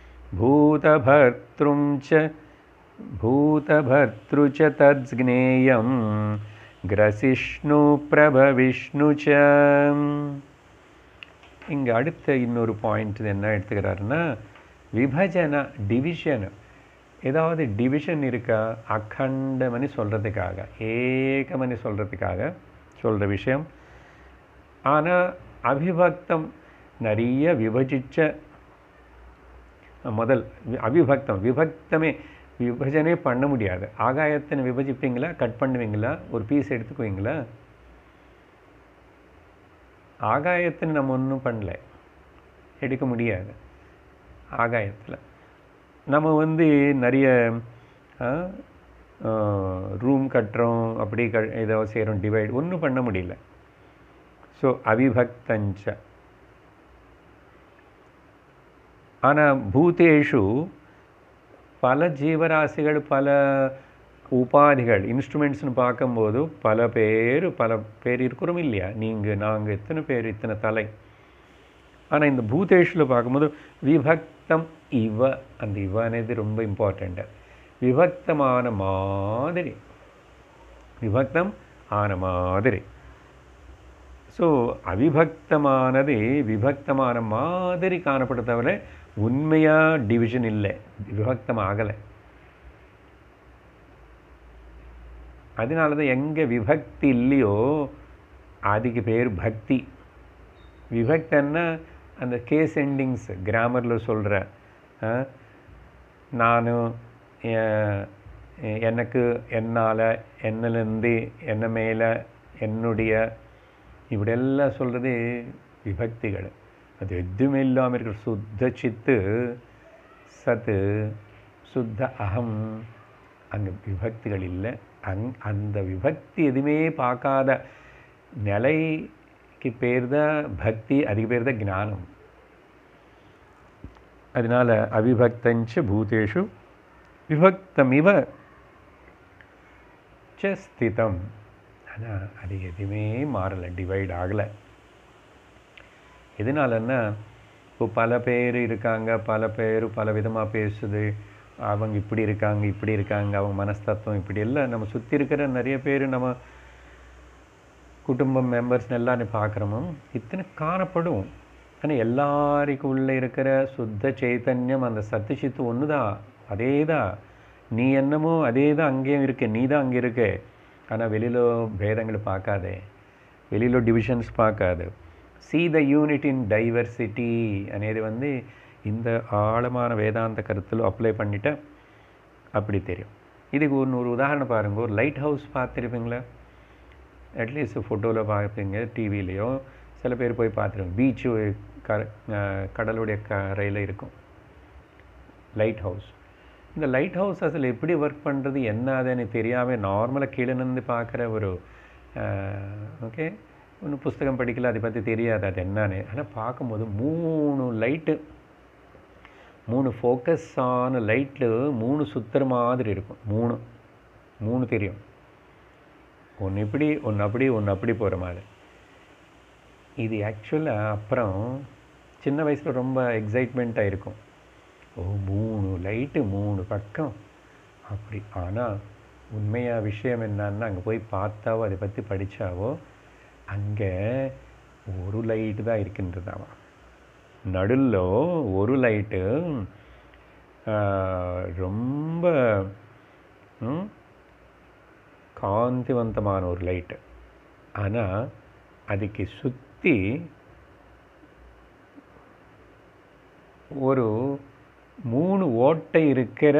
பூதபர்த்ரு ச தத்ஜ்ஞேயம் கிரசிஷ்ணு பிரபவிஷ்ணு ச. இங்கே அடுத்த இன்னொரு பாயிண்ட் என்ன எடுத்துக்கிறாருன்னா, விபஜன, டிவிஷன். ஏதாவது டிவிஷன் இருக்கா அகண்டமனி சொல்கிறதுக்காக, ஏகமனி சொல்கிறதுக்காக சொல்கிற விஷயம். ஆனால் அவிபக்தம் நிறைய விபஜிச்ச முதல் அவிபக்தம், விபஜனே பண்ண முடியாது. ஆகாயத்தினை விபஜிப்பீங்களா, கட் பண்ணுவீங்களா, ஒரு பீஸ் எடுத்துக்குவீங்களா? ஆகாயத்தினை நம்ம ஒன்றும் பண்ணல, எடுக்க முடியாது. ஆகாயத்தில் நம்ம நிறைய ரூம் கட்டுறோம், அப்படி ஏதோ செய்கிறோம், டிவைட் ஒன்றும் பண்ண முடியல. ஸோ அவிபக்தஞ்ச. ஆனால் பூதேஷு பல ஜீவராசிகள், பல உபாதிகள், இன்ஸ்ட்ருமெண்ட்ஸ்னு பார்க்கும்போது பல பேர் இருக்கிறோம் இல்லையா? நாங்கள் எத்தனை பேர், இத்தனை தலை. ஆனால் இந்த பூதேஷில் பார்க்கும்போது விபக்தம் இவ, அந்த இவ అనేది ரொம்ப இம்பார்ட்டண்ட்டு. விபக்தமான மாதிரி. ஸோ அவிபக்தமானது விபக்தமான மாதிரி காணப்பட தவிர உண்மையாக டிவிஷன் இல்லை, விபக்தம் ஆகலை. அதனால தான் எங்கே விபக்தி இல்லையோ அதுக்கு பேர் பக்தி. விபக்தன்னா அந்த கேஸ் எண்டிங்ஸ் கிராமரில் சொல்கிற, நான், எனக்கு, என்னால், என்னிலேருந்து, என்ன மேலே, என்னுடைய, இப்படியெல்லாம் சொல்கிறது விபக்திகள். அது எதுவுமே இல்லாமல் இருக்கிற சுத்த சித்து, சத்து, சுத்த அகம். அங்கே விபக்திகள் இல்லை. அந்த விபக்தி எதுவுமே பார்க்காத நிலைக்கு பேர் தான் பக்தி, அதுக்கு பேர் தான் ஞானம். அதனால அவிபக்தஞ்ச பூதேஷு விபக்தமிவ ச ஸ்திதம். ஆனால் அது எதுவுமே மாறலை, டிவைட் ஆகலை. எதனாலன்னா இப்போ பல பேர் இருக்காங்க, பல பேர் பல விதமாக பேசுது, அவங்க இப்படி இருக்காங்க, அவங்க மனஸ்தத்துவம் இப்படி எல்லாம் நம்ம சுற்றி இருக்கிற நிறைய பேர் நம்ம குடும்பம் மெம்பர்ஸ் எல்லாம் பார்க்குறோமோ இத்தனை காணப்படும். ஆனால் எல்லாருக்கும் உள்ளே இருக்கிற சுத்த சைத்தன்யம் அந்த சத்துச்சித்து ஒன்று தான், அதே தான். நீ என்னமோ அதே தான் அங்கேயும் இருக்க, நீ தான் அங்கே இருக்க. ஆனால் வெளியில் பேதங்களை பார்க்காதே, வெளியில் டிவிஷன்ஸ் பார்க்காது. See the unity in diversity అనేది இந்த ஆழமான வேதாந்த கருத்தில் அப்ளை பண்ணிட்டா அப்படி தெரியும். இதுக்கு ஒரு உதாரணம் பாருங்க. ஒரு லைட் ஹவுஸ் பார்த்துருப்பீங்களா? அட்லீஸ்ட் ஃபோட்டோவில் பார்ப்பீங்க, டிவிலேயோ சில பேர் போய் பார்த்துருங்க. பீச்சு கடலுடைய கரையில் இருக்கும் லைட் ஹவுஸ். இந்த லைட் ஹவுஸ் அதில் எப்படி ஒர்க் பண்ணுறது என்ன அதுன்னு தெரியாமல் நார்மலாக கீழே நின்று பார்க்குற ஒரு ஓகே ஒன்றும் புஸ்தகம் படிக்கல, அதை பற்றி தெரியாது அது என்னன்னு. ஆனால் பார்க்கும்போது 3 லைட்டு, 3 ஃபோக்கஸ் ஆன லைட்டில் 3 சுத்துற மாதிரி இருக்கும். 3 தெரியும். ஒன்று இப்படி, ஒன்று அப்படி, ஒன்று அப்படி போகிற மாதிரி. இது ஆக்சுவலாக அப்புறம் சின்ன வயசில் ரொம்ப எக்ஸைட்மெண்ட்டாக இருக்கும். 3 லைட்டு 3 பக்கம் அப்படி. ஆனால் உண்மையாக விஷயம் என்னன்னா அங்கே போய் பார்த்தாவோ அதை பற்றி படித்தாவோ அங்கே ஒரு லைட்டு தான் இருக்கின்றதாவா. நடுவில் ஒரு லைட்டு ரொம்ப காந்திவந்தமான ஒரு லைட்டு. ஆனால் அதுக்கு சுற்றி ஒரு 3 ஓட்டை இருக்கிற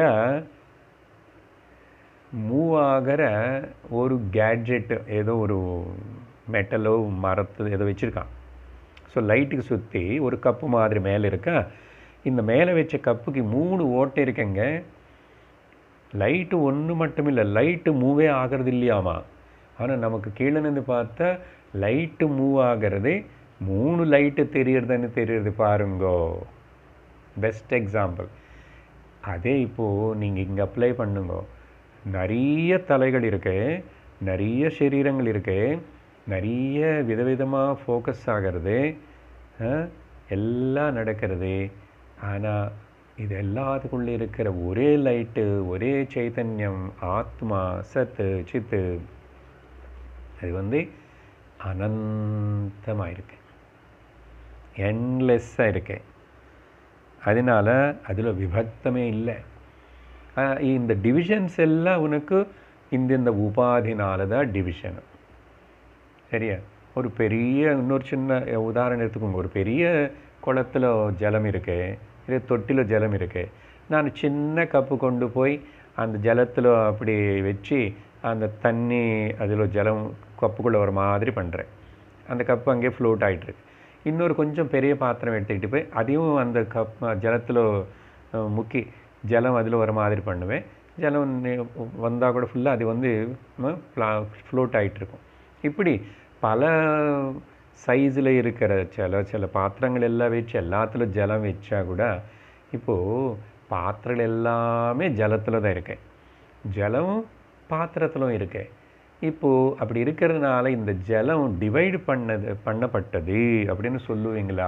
மூவ் ஆகிற ஒரு கேட்ஜெட்டு, ஏதோ ஒரு மெட்டலோ மரத்து ஏதோ வச்சுருக்கான். ஸோ லைட்டுக்கு சுற்றி ஒரு கப்பு மாதிரி மேலே இருக்கா. இந்த மேலே வச்ச கப்புக்கு 3 ஓட்டை இருக்குங்க. லைட்டு ஒன்று மட்டும் இல்லை, லைட்டு மூவே ஆகிறது இல்லையாமா. ஆனால் நமக்கு கீழே நின்று பார்த்தா லைட்டு மூவ் ஆகிறது, 3 லைட்டு தெரியுறது பாருங்கோ. Best example. அதே இப்போது நீங்கள் இங்கே அப்ளை பண்ணுங்க. நிறைய தலைகள் இருக்கு, நிறைய சரீரங்கள் இருக்கு, நிறைய விதவிதமாக ஃபோக்கஸ் ஆகிறது, எல்லாம் நடக்கிறது. ஆனால் இது எல்லாத்துக்குள்ளே இருக்கிற ஒரே லைட்டு, ஒரே சைத்தன்யம், ஆத்மா, சத்து, சித்து, அது அனந்தமாக இருக்கு, என்லெஸ்ஸாக இருக்கு. அதனால் அதில் விபக்தமே இல்லை. இந்த டிவிஷன்ஸ் எல்லாம் உனக்கு இந்த உபாதினால தான் டிவிஷன். சரியா? ஒரு பெரிய இன்னொரு சின்ன உதாரணம் எடுத்துக்கோங்க. ஒரு பெரிய குளத்தில் ஜலம் இருக்கு, இல்லை தொட்டியில் ஜலம் இருக்கு. நான் சின்ன கப்பு கொண்டு போய் அந்த ஜலத்தில் அப்படி வச்சு அந்த தண்ணி அதில் ஜலம் கப்புக்குள்ளே வர மாதிரி பண்ணுறேன். அந்த கப்பு அங்கேயே ஃப்ளோட் ஆகிட்டுருக்கு. இன்னொரு கொஞ்சம் பெரிய பாத்திரம் எடுத்துக்கிட்டு போய் அதையும் அந்த ஜலத்தில் முக்கி ஜலம் அதில் வர மாதிரி பண்ணுவேன். ஜலம் வந்தால் கூட ஃபுல்லாக அது ஃப்ளோட் ஆகிட்டுருக்கும். இப்படி பல சைஸில் இருக்கிற சில பாத்திரங்கள் எல்லாம் வச்சு எல்லாத்துல ஜலம் வச்சா கூட இப்போது பாத்திரங்கள் எல்லாமே ஜலத்தில் தான் இருக்கு, ஜலம் பாத்திரத்திலும் இருக்கு. இப்போது அப்படி இருக்கிறதுனால இந்த ஜலம் டிவைடு பண்ணப்பட்டது அப்படின்னு சொல்லுவீங்களா?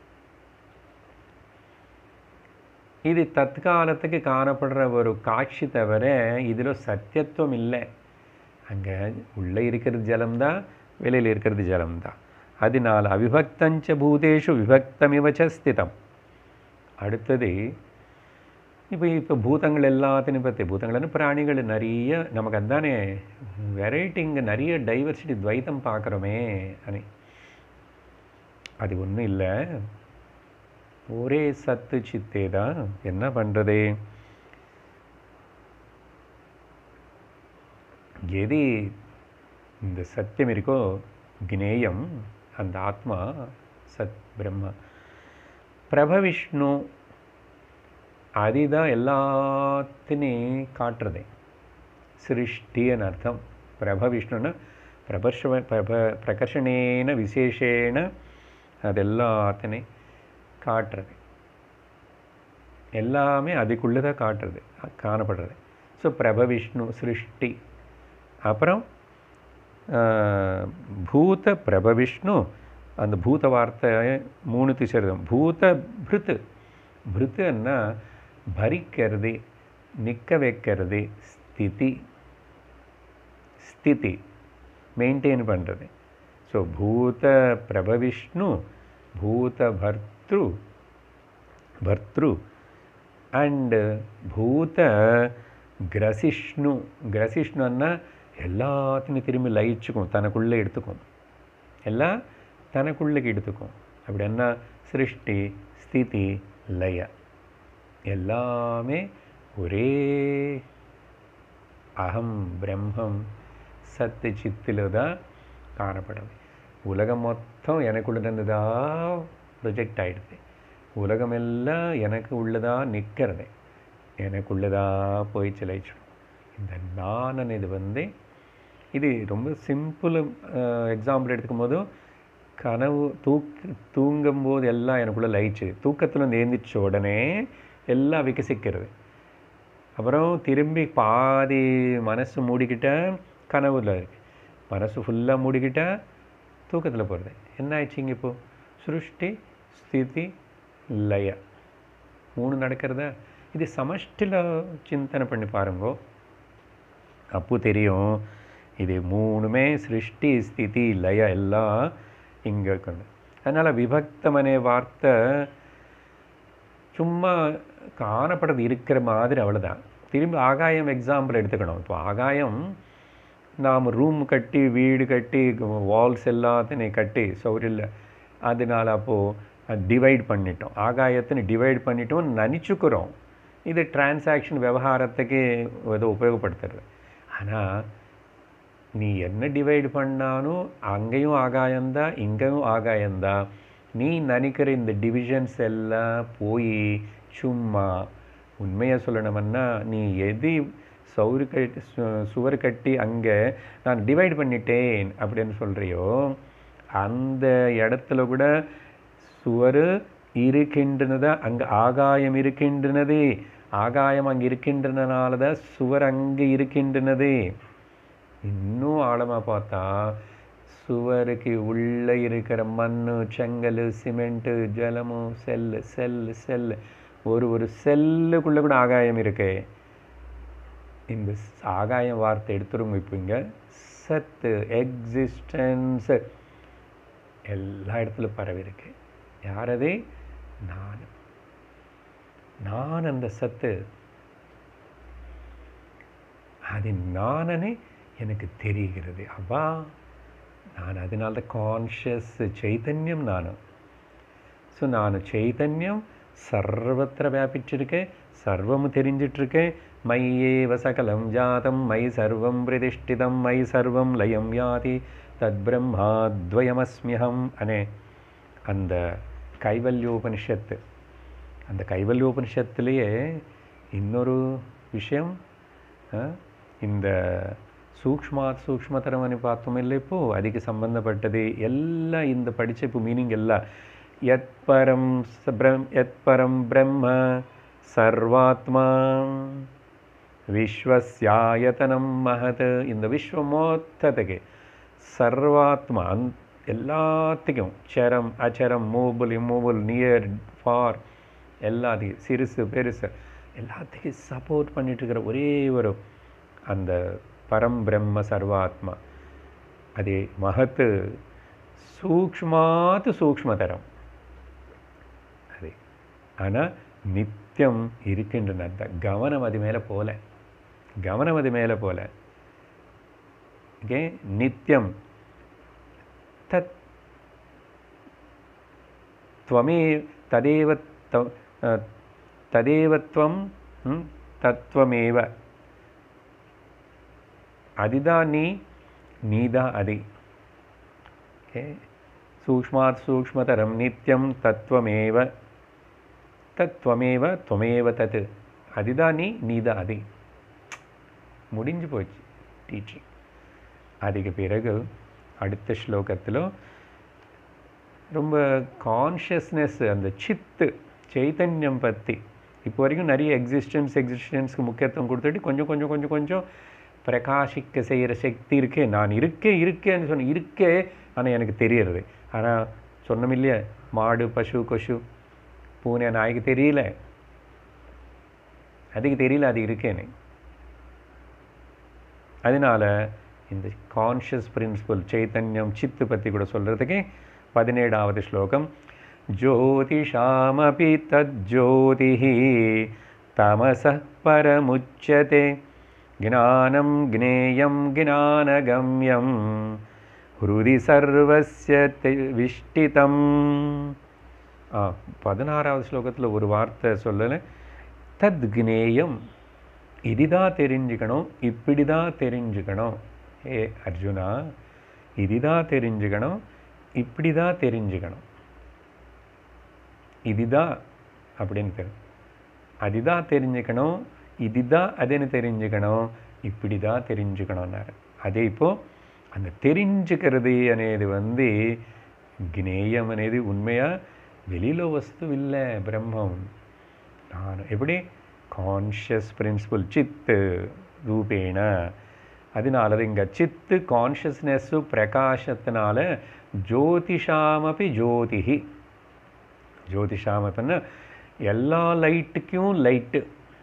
இது தற்காலத்துக்கு காணப்படுற ஒரு காட்சி தவிர இதில் சத்தியத்துவம் இல்லை. அங்கே உள்ளே இருக்கிறது ஜலம்தான், வெளியில் இருக்கிறது ஜலம்தான். அதனால் அவிபக்தஞ்ச பூதேஷு விபக்தமிவச்ச ஸ்திதம். அடுத்தது இப்போ பூதங்கள் எல்லாத்தையும் பற்றி, பூதங்கள்னு பிராணிகள் நிறைய நமக்கு அதானே வெரைட்டி, இங்கே நிறைய டைவர்சிட்டி துவைத்தம் பார்க்குறோமே. அது ஒன்றும் இல்லை, ஒரே சத்து சித்தே தான். என்ன பண்ணுறது? எது இந்த சத்தியம் இருக்கோ ஜ்ஞேயம், அந்த ஆத்மா சத் பிரம்ம பிரபவிஷ்ணு, அதுதான் எல்லாத்தினையும் காட்டுறது. சிருஷ்டின்னு அர்த்தம். பிரப விஷ்ணுன்னா பிரகர்ஷணேன விசேஷேன அது எல்லாத்தினையும் காட்டுறது. எல்லாமே அதுக்குள்ளே தான் காட்டுறது, காணப்படுறது. ஸோ பிரப விஷ்ணு சிருஷ்டி. அப்புறம் பூத பிரப விஷ்ணு, அந்த பூத வார்த்தை 3 சேருது. பூத பிருத்து. பிருத்துன்னா பரிக்கிறது, நிற்க வைக்கிறது, ஸ்திதி ஸ்திதி மெயின்டைன் பண்ணுறது. ஸோ பூத பிரப விஷ்ணு, பூத பர்த்ரு பர்த்ரு அண்டு பூத கிரசிஷ்ணு. கிரசிஷ்ணுன்னா எல்லாத்தையும் திரும்பி லயிச்சுக்கும், தனக்குள்ளே எடுத்துக்கும், எல்லாம் தனக்குள்ளே எடுத்துக்கும். அப்படி என்ன சிருஷ்டி ஸ்திதி லய எல்லாமே ஒரே அகம் பிரம்மம் சத்து சித்தில் தான் காணப்படுது. உலகம் மொத்தம் எனக்குள்ள இருந்துதான் ப்ரொஜெக்ட் ஆகிடுது. உலகமெல்லாம் எனக்கு உள்ளதாக நிற்கிறது, எனக்குள்ளதாக போய் சிலைச்சிடும். இந்த நானன் இது ரொம்ப சிம்பிள் எக்ஸாம்பிள் எடுத்துக்கும் போதும், கனவு தூங்கும்போது எல்லாம் எனக்குள்ளே லயிச்சு, தூக்கத்தில் எழுந்திரிச்ச உடனே எல்லாம் விகசிக்கிறது. அப்புறம் திரும்பி பாதி மனசு மூடிக்கிட்டால் கனவுல இருக்குது, மனசு ஃபுல்லாக மூடிக்கிட்டால் தூக்கத்தில் போகிறது. என்ன ஆயிடுச்சிங்க இப்போது? சிருஷ்டி ஸ்திதி லய 3 நடக்கிறதா? இது சமஷ்டியில் சிந்தனை பண்ணி பாருங்கோ, அப்போ தெரியும். இது 3மே சிருஷ்டி ஸ்திதி லய எல்லாம் இங்கே இருக்குது. அதனால் விபக்தமனே வார்த்தை சும்மா காணப்படுறது இருக்கிற மாதிரி அவ்வளோதான். திரும்பி ஆகாயம் எக்ஸாம்பிள் எடுத்துக்கணும். இப்போ ஆகாயம் நாம் ரூம் கட்டி வீடு கட்டி வால்ஸ் எல்லாத்தையும் கட்டி சௌரியில், அதனால் அப்போது டிவைட் பண்ணிட்டோம், ஆகாயத்தினை டிவைட் பண்ணிட்டோம் நினச்சிக்கிறோம். இது டிரான்சாக்ஷன் விவகாரத்துக்கு ஏதோ உபயோகப்படுத்துறது. ஆனால் நீ என்ன டிவைடு பண்ணாலும் அங்கேயும் ஆகாயம்தான் இங்கேயும் ஆகாயம்தான். நீ நினைக்கிற இந்த டிவிஷன்ஸ் எல்லாம் போய் சும்மா உண்மையாக சொல்லணும்னா, நீ எது சுவர் கட்டி அங்கே நான் டிவைட் பண்ணிட்டேன் அப்படின்னு சொல்கிறியோ, அந்த இடத்துல கூட சுவர் இருக்கின்றனதா, அங்கே ஆகாயம் இருக்கின்றனது. ஆகாயம் அங்கே இருக்கின்றனால தான் சுவர் அங்கே இருக்கின்றனது. இன்னும் ஆழமாக பார்த்தா சுவருக்கு உள்ளே இருக்கிற மண், செங்கல், சிமெண்ட்டு, ஜலமு, செல்லு செல்லு செல்லு, ஒரு செல்லுக்குள்ளே கூட ஆகாயம் இருக்கு. இந்த ஆகாயம் வார்த்தை எடுத்துருங்க. இப்போ இங்கே சத்து எக்ஸிஸ்டன்ஸ் எல்லா இடத்துலையும் பரவி இருக்கு. யாரது? நான் அந்த சத்து, அது நானே எனக்கு தெரிகிறது. அப்பா நான் அதனால தான் கான்ஷியஸ் சைத்தன்யம் நான். ஸோ நான் சைத்தன்யம் சர்வத்திர வியாபிச்சிருக்கேன், சர்வம் தெரிஞ்சிட்ருக்கேன். மையேவ சகலம் ஜாதம் மை சர்வம் பிரதிஷ்டிதம் மை சர்வம் லயம் யாதி தத் பிரம்மாத்வயமஸ்மியம் அனே அந்த கைவல்யோபனிஷத்து. அந்த கைவல்யோபனிஷத்துலேயே இன்னொரு விஷயம், இந்த சூக்ஷ்மதரம் అని பார்த்தோம் இல்லை, இப்போது அதுக்கு சம்பந்தப்பட்டது எல்லாம் இந்த படித்த இப்போ மீனிங் எல்லாம் யத் பரம் பிரம்ம சர்வாத்மா விஸ்வஸ்யாயதனம் மகத். இந்த விஸ்வம் மொத்தத்துக்கு சர்வாத்மா எல்லாத்துக்கும் சரம் அச்சரம் மூவபிள் இம்மூவபிள் நியர் ஃபார் எல்லாத்துக்கும் சிறுசு பெருசு எல்லாத்துக்கும் சப்போர்ட் பண்ணிட்டுருக்கிற ஒரே ஒரு அந்த பரம் பிரம்ம சர்வாத்மா. அதே மகத்து சூக்ஷ்மாத்து சூக்ஷ்மதரம் அது. ஆனால் நித்தியம் இருக்கின்றன. கவனம் அது மேலே போல, கவனம் அது மேலே போல. ஓகே, நித்தியம் தத் துவமே ததேவ ததேவத்வம் தத்துவமேவ. அதுதான் நீதான் அது. ஓகே, சூக்ஷ்மாத் சூக்ஷ்மதரம் நித்தியம் தத்துவமேவ. தத் துவமேவ துவமேவ தத், அதுதான் நீ, நீ தான் அது. முடிஞ்சு போச்சு டீச்சிங். அதுக்கு பிறகு அடுத்த ஸ்லோகத்தில் ரொம்ப கான்ஷியஸ்னஸ், அந்த சித்து சைத்தன்யம் பற்றி இப்போ வரைக்கும் நிறைய எக்ஸிஸ்டன்ஸ்க்கு முக்கியத்துவம் கொடுத்துட்டு கொஞ்சம் கொஞ்சம் கொஞ்சம் கொஞ்சம் பிரகாசிக்க செய்கிற சக்தி இருக்கே, நான் இருக்கேன்னு சொன்ன இருக்கே, ஆனால் எனக்கு தெரியறது. ஆனால் சொன்னோம் இல்லையா, மாடு பசு கொசு பூனை நாய்க்கு தெரியல, அதுக்கு தெரியல அது இருக்கேன்னு. அதனால இந்த கான்ஷியஸ் பிரின்சிபல் சைத்தன்யம் சித்து பற்றி கூட சொல்கிறதுக்கு 17வது ஸ்லோகம். ஜோதிஷாமபி தஜ்ஜோதிஹி தமசः பரமுச்யதே ஞானம் ஞேயம் ஞானகம்யம் ஹ்ருதி சர்வஸ்ய விஷ்டிதம். 16வது ஸ்லோகத்தில் ஒரு வார்த்தை சொல்லலை, தத் ஞேயம், இதுதான் தெரிஞ்சுக்கணும், இப்படி தான் தெரிஞ்சுக்கணும். ஏ அர்ஜுனா, இதுதான் தெரிஞ்சுக்கணும், இப்படி தான் தெரிஞ்சுக்கணும். இதுதான் அப்படின்னு தெரியும், அதுதான் தெரிஞ்சுக்கணும், இதுதான் அதுன்னு தெரிஞ்சுக்கணும், இப்படி தான் தெரிஞ்சுக்கணும்னாரு. அதே இப்போது அந்த தெரிஞ்சுக்கிறது అనేది ஞேயம் అనేది உண்மையாக வெளியில் வஸ்து இல்லை, பிரம்மம். நான் எப்படி கான்ஷியஸ் பிரின்சிபல் சித்து ரூபேண. அதனால இங்கே சித்து கான்ஷியஸ்னஸ்ஸு பிரகாசத்தினால ஜோதிஷாமபி ஜோதிஹி, ஜோதிஷாமப்பின்னா எல்லா லைட்டுக்கும் லைட்டு.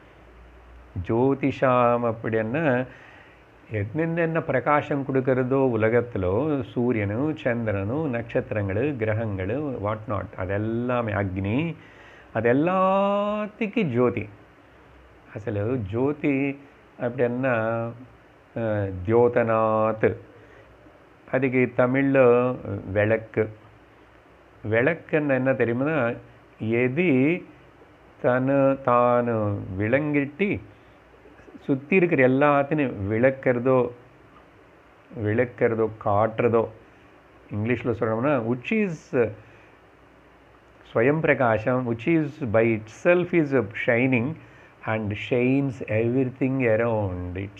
ஜோதிஷாம் அப்படின்னா என்னென்ன பிரகாசம் கொடுக்கறதோ உலகத்தில், சூரியனும் சந்திரனும் நட்சத்திரங்கள் கிரகங்கள் வாட் நாட், அதெல்லாமே அக்னி, அதெல்லாத்துக்கும் ஜோதி. அசలు ஜோதி அப்படின்னா தியோதனாத், அதுக்கு தமிழில் விளக்கு. விளக்குன்னு என்ன தெரியுமா, எது தான் விளங்கிட்டு சுற்றி இருக்கிற எல்லாத்தையும் விளக்கிறதோ காட்டுறதோ. இங்கிலீஷில் சொல்லணும்னா which is ஸ்வயம் பிரகாசம், which is by itself is shining and shines everything around it.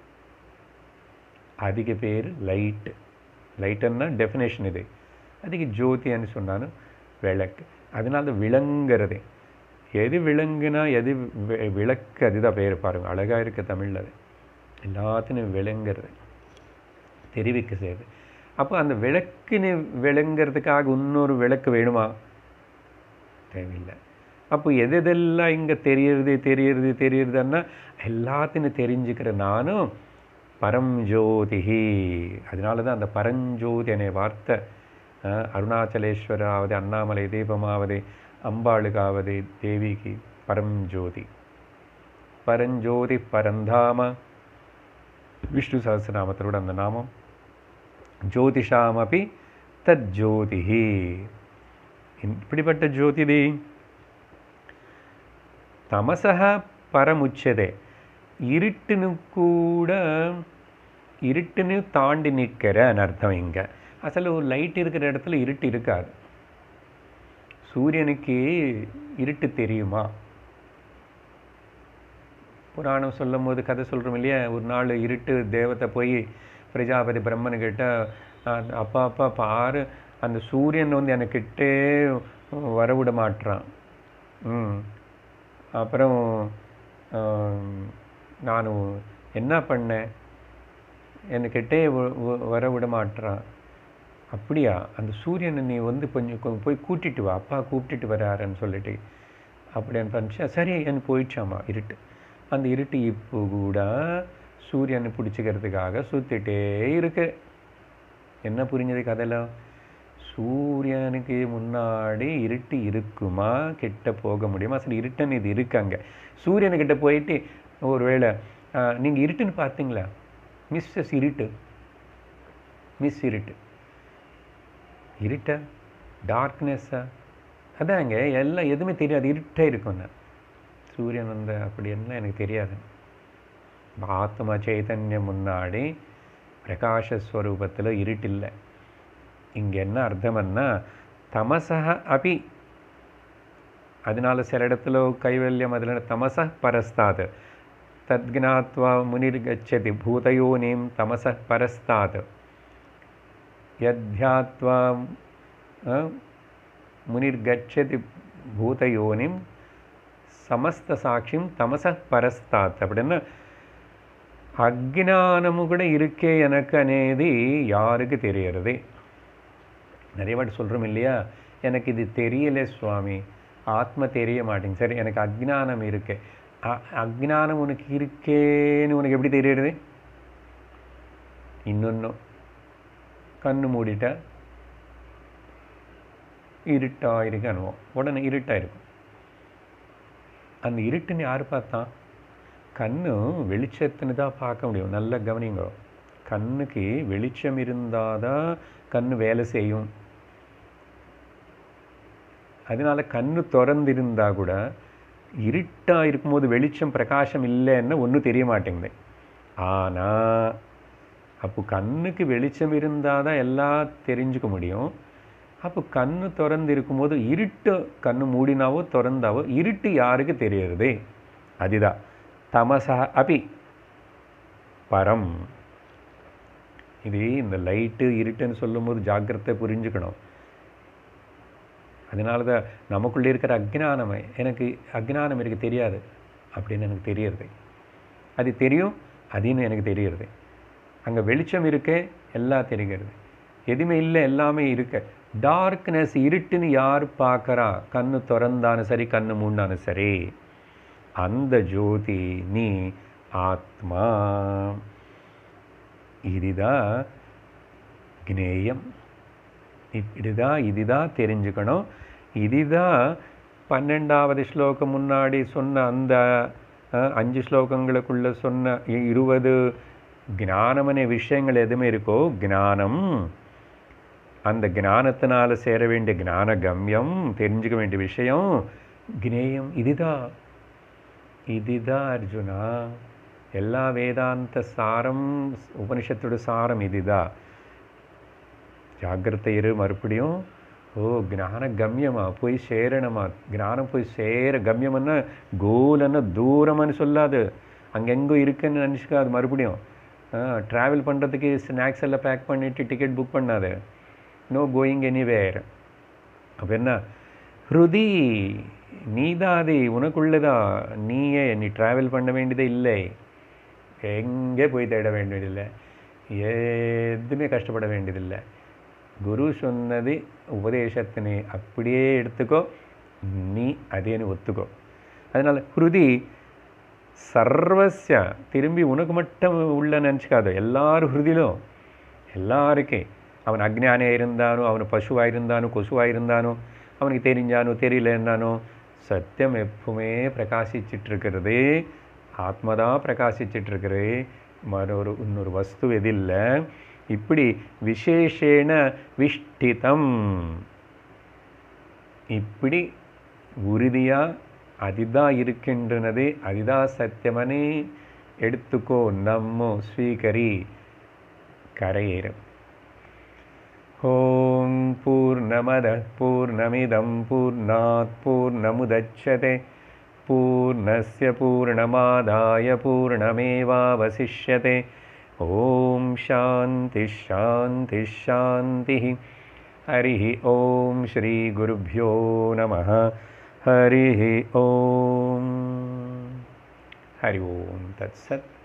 அதுக்கு பேர் லைட். லைட்டுன்னா டெஃபினேஷன் இது. அதுக்கு ஜோதின்னு சொன்னாலும் விளக்கு. அதனால விளங்குறது, எது விளங்குனா எது விளக்கு, அதுதான் பேர். பாருங்கள், அழகாக இருக்க தமிழில். அது எல்லாத்தையும் விளங்குறது, தெரிவிக்க செய்யுது. அப்போ அந்த விளக்குன்னு விளங்குறதுக்காக இன்னொரு விளக்கு வேணுமா? தேவையில்லை. அப்போ எதெல்லாம் இங்கே தெரியுறதுன்னா எல்லாத்தையும் தெரிஞ்சுக்கிற நானும் பரஞ்சோதிஹி. அதனால தான் அந்த பரஞ்சோதி அనే வார்த்தை அருணாச்சலேஸ்வராவது, அண்ணாமலை தீபமாவது, அம்பாளுக்காவது, தேவிக்கு பரஞ்சோதி. பரஞ்சோதி பரந்தாம, விஷ்ணு சஹஸ்ரநாமத்தோட அந்த நாமம். ஜோதிஷாமபி தஜ்ஜோதிஹி, இப்படிப்பட்ட ஜோதிதி. தமசக பரமுச்சதே, இருட்டுன்னு தாண்டி நிற்கிறன்னு அர்த்தம். இங்கே அசல் ஒரு லைட் இருக்கிற இடத்துல இருட்டு இருக்காது. சூரியனுக்கு இருட்டு தெரியுமா? புராணம் சொல்லும் போது கதை சொல்கிறோம் இல்லையா, ஒரு நாள் இருட்டு தேவத்தை போய் பிரஜாபதி பிரம்மனுக்கிட்ட, அப்பா பாரு, அந்த சூரியன் எனக்கிட்டே வரவிட மாட்டுறான். அப்புறம் நான் என்ன பண்ணேன், என்கிட்டே வர விட மாட்டுறான். அப்படியா, அந்த சூரியனை நீ கொஞ்சம் போய் கூட்டிட்டு வா, அப்பா கூப்பிட்டுட்டு வராருன்னு சொல்லிட்டு அப்படின்னு பண்ணிச்சா. சரி, எனக்கு போயிடுச்சாமா இருட்டு. அந்த இருட்டு இப்போ கூட சூரியனை பிடிச்சிக்கிறதுக்காக சுற்றிட்டே இருக்கு. என்ன புரிஞ்சது கதையில்? சூரியனுக்கு முன்னாடி இருட்டு இருக்குமா? கிட்ட போக முடியுமா? சரி, இருட்டுன்னு இது இருக்காங்க. சூரியனுக்கிட்ட போயிட்டு ஒரு வேளை நீங்கள் இருட்டுன்னு பார்த்தீங்களா? மிஸ்ஸஸ் இருட்டு, மிஸ் இருட்டு, இருட்டா டார்க்னஸ்ஸா? அதாங்க, எல்லாம் எதுவுமே தெரியாது, இருட்டாக இருக்கும்ண்ணா. சூரியன் அப்படி என்ன எனக்கு தெரியாது. ஆத்மா சைதன்யம் முன்னாடி பிரகாஷஸ்வரூபத்தில் இருட்டில்லை. இங்கே என்ன அர்த்தம்னா, தமசக அபி, அதனால சில இடத்துல கைவல்யம் அதில் தமசः பரஸ்தாத் தத்ஞாத்வா முனிர்கச்சதி பூதயோனிம் தமசः பரஸ்தாத் யத்யாத்வா முனிர்கச்சதி பூதயோனிம் சமஸ்த சாட்சியம் தமசः பரஸ்தாத். அப்படின்னா அக்ஞானமு கூட இருக்கே எனக்கு అనేది யாருக்கு தெரியறது? நிறைய வாட்டி சொல்கிறோம் இல்லையா, எனக்கு இது தெரியலை சுவாமி, ஆத்ம தெரிய மாட்டேங்க. சரி, எனக்கு அக்ஞானம் இருக்கே. அக்ஞானம் உனக்கு இருக்கேன்னு உனக்கு எப்படி தெரியுறது? இன்னொன்று, கண்ணு மூடிட்டா இருட்டாக இருக்கு அனுபவம், உடனே இருட்டாக இருக்கும். அந்த இருட்டுன்னு யார் பார்த்தான்? கண்ணு வெளிச்சத்துன்னு தான் பார்க்க முடியும். நல்லா கவனிங்க, கண்ணுக்கு வெளிச்சம் இருந்தால் தான் கண்ணு வேலை செய்யும். அதனால கண்ணு திறந்திருந்தா கூட இருட்டாக இருக்கும்போது வெளிச்சம் பிரகாசம் இல்லைன்னு ஒன்றும் தெரிய மாட்டேங்குது. ஆனால் அப்போ கண்ணுக்கு வெளிச்சம் இருந்தால் தான் எல்லாம் தெரிஞ்சுக்க முடியும். அப்போ கண்ணு திறந்து இருக்கும்போது இருட்டு, கண்ணு மூடினாவோ திறந்தாவோ இருட்டு யாருக்கு தெரியறது? அதுதான் தமசா அபி பரம். இது இந்த லைட்டு இருட்டுன்னு சொல்லும்போது ஜாக்கிரதை புரிஞ்சுக்கணும். அதனால தான் நமக்குள்ளே இருக்கிற அக்ஞானமே, எனக்கு அக்ஞானம் எனக்கு தெரியாது அப்படின்னு எனக்கு தெரியறது. அது தெரியும், அதுன்னு எனக்கு தெரியறது. அங்கே வெளிச்சம் இருக்கே, எல்லாம் தெரிகிறது. எதுவுமே இல்லை, எல்லாமே இருக்க. டார்க்னஸ், இருட்டுன்னு யார் பார்க்குறா? கண்ணு திறந்தாலும் சரி, கண்ணு மூடினாலும் சரி, அந்த ஜோதி நீ ஆத்மா. இதுதான் ஞேயம். இதுதான் தெரிஞ்சுக்கணும். இதுதான் 12வது ஸ்லோகம் முன்னாடி சொன்ன அந்த 5 ஸ்லோகங்களுக்குள்ள சொன்ன 20 ஞானமனே விஷயங்கள் எதுவுமே இருக்கோ, ஞானம், அந்த ஞானத்தினால சேர வேண்டிய ஞான கம்யம், தெரிஞ்சுக்க வேண்டிய விஷயம் ஞேயம். இதுதான் அர்ஜுனா எல்லா வேதாந்த சாரம், உபனிஷத்தோட சாரம் இதுதான். ஜாக்கிரதை இரு. மறுபடியும் ஞான கம்யமா போய் சேரணுமா? ஞானம் போய் சேர, கம்யம்னா கோலன்னா தூரம்னு சொல்லாது, அங்கெங்கோ இருக்குன்னு நினச்சிக்காது. மறுபடியும் ட்ராவல் பண்ணுறதுக்கு ஸ்நாக்ஸ் எல்லாம் பேக் பண்ணிவிட்டு டிக்கெட் புக் பண்ணாது. No going anywhere. அப்போ என்ன? ஹிருதி நீதான், அது உனக்குள்ளதான். நீ ட்ராவல் பண்ண வேண்டியதே இல்லை, எங்கே போய் தேட வேண்டியதில்லை, எதுவுமே கஷ்டப்பட வேண்டியதில்லை. குரு சொன்னது உபதேசத்தினை அப்படியே எடுத்துக்கோ, நீ அதேன்னு ஒத்துக்கோ. அதனால் ஹிருதி சர்வஸ்ய, திரும்பி உனக்கு மட்டும் உள்ள நினச்சிக்காதோ, எல்லாரும் ஹிருதியிலும் எல்லாருக்கே. அவன் அக்ஞானியாக இருந்தானோ, அவன் பசுவாக இருந்தானோ, கொசுவாக இருந்தானோ, அவனுக்கு தெரிஞ்சானோ தெரியலன்னானோ, சத்தியம் எப்பவுமே பிரகாசிச்சிட்ருக்கிறது. ஆத்மதான் பிரகாசிச்சிட்ருக்கிறது. இன்னொரு வஸ்து எதில்லை. இப்படி விசேஷேன விஷ்டிதம், இப்படி உறுதியாக அதுதான் இருக்கின்றனது, அதுதான் சத்தியமனே எடுத்துக்கோ, நம்மோ ஸ்வீகரி, கரையேறும். ஓம் பூர்ணமத பூர்ணமிதம் பூர்ணாத் பூர்ணமுதச்யதே பூர்ணஸ்ய பூர்ணமாதாய பூர்ணமேவாவசிஷ்யதே. ஓம் சாந்தி ஷாந்தி ஷாந்தி. ஹரி ஓம் ஸ்ரீ குருப்யோ நமः. ஹரி ஓம். ஹரி ஓம் தத்சத்.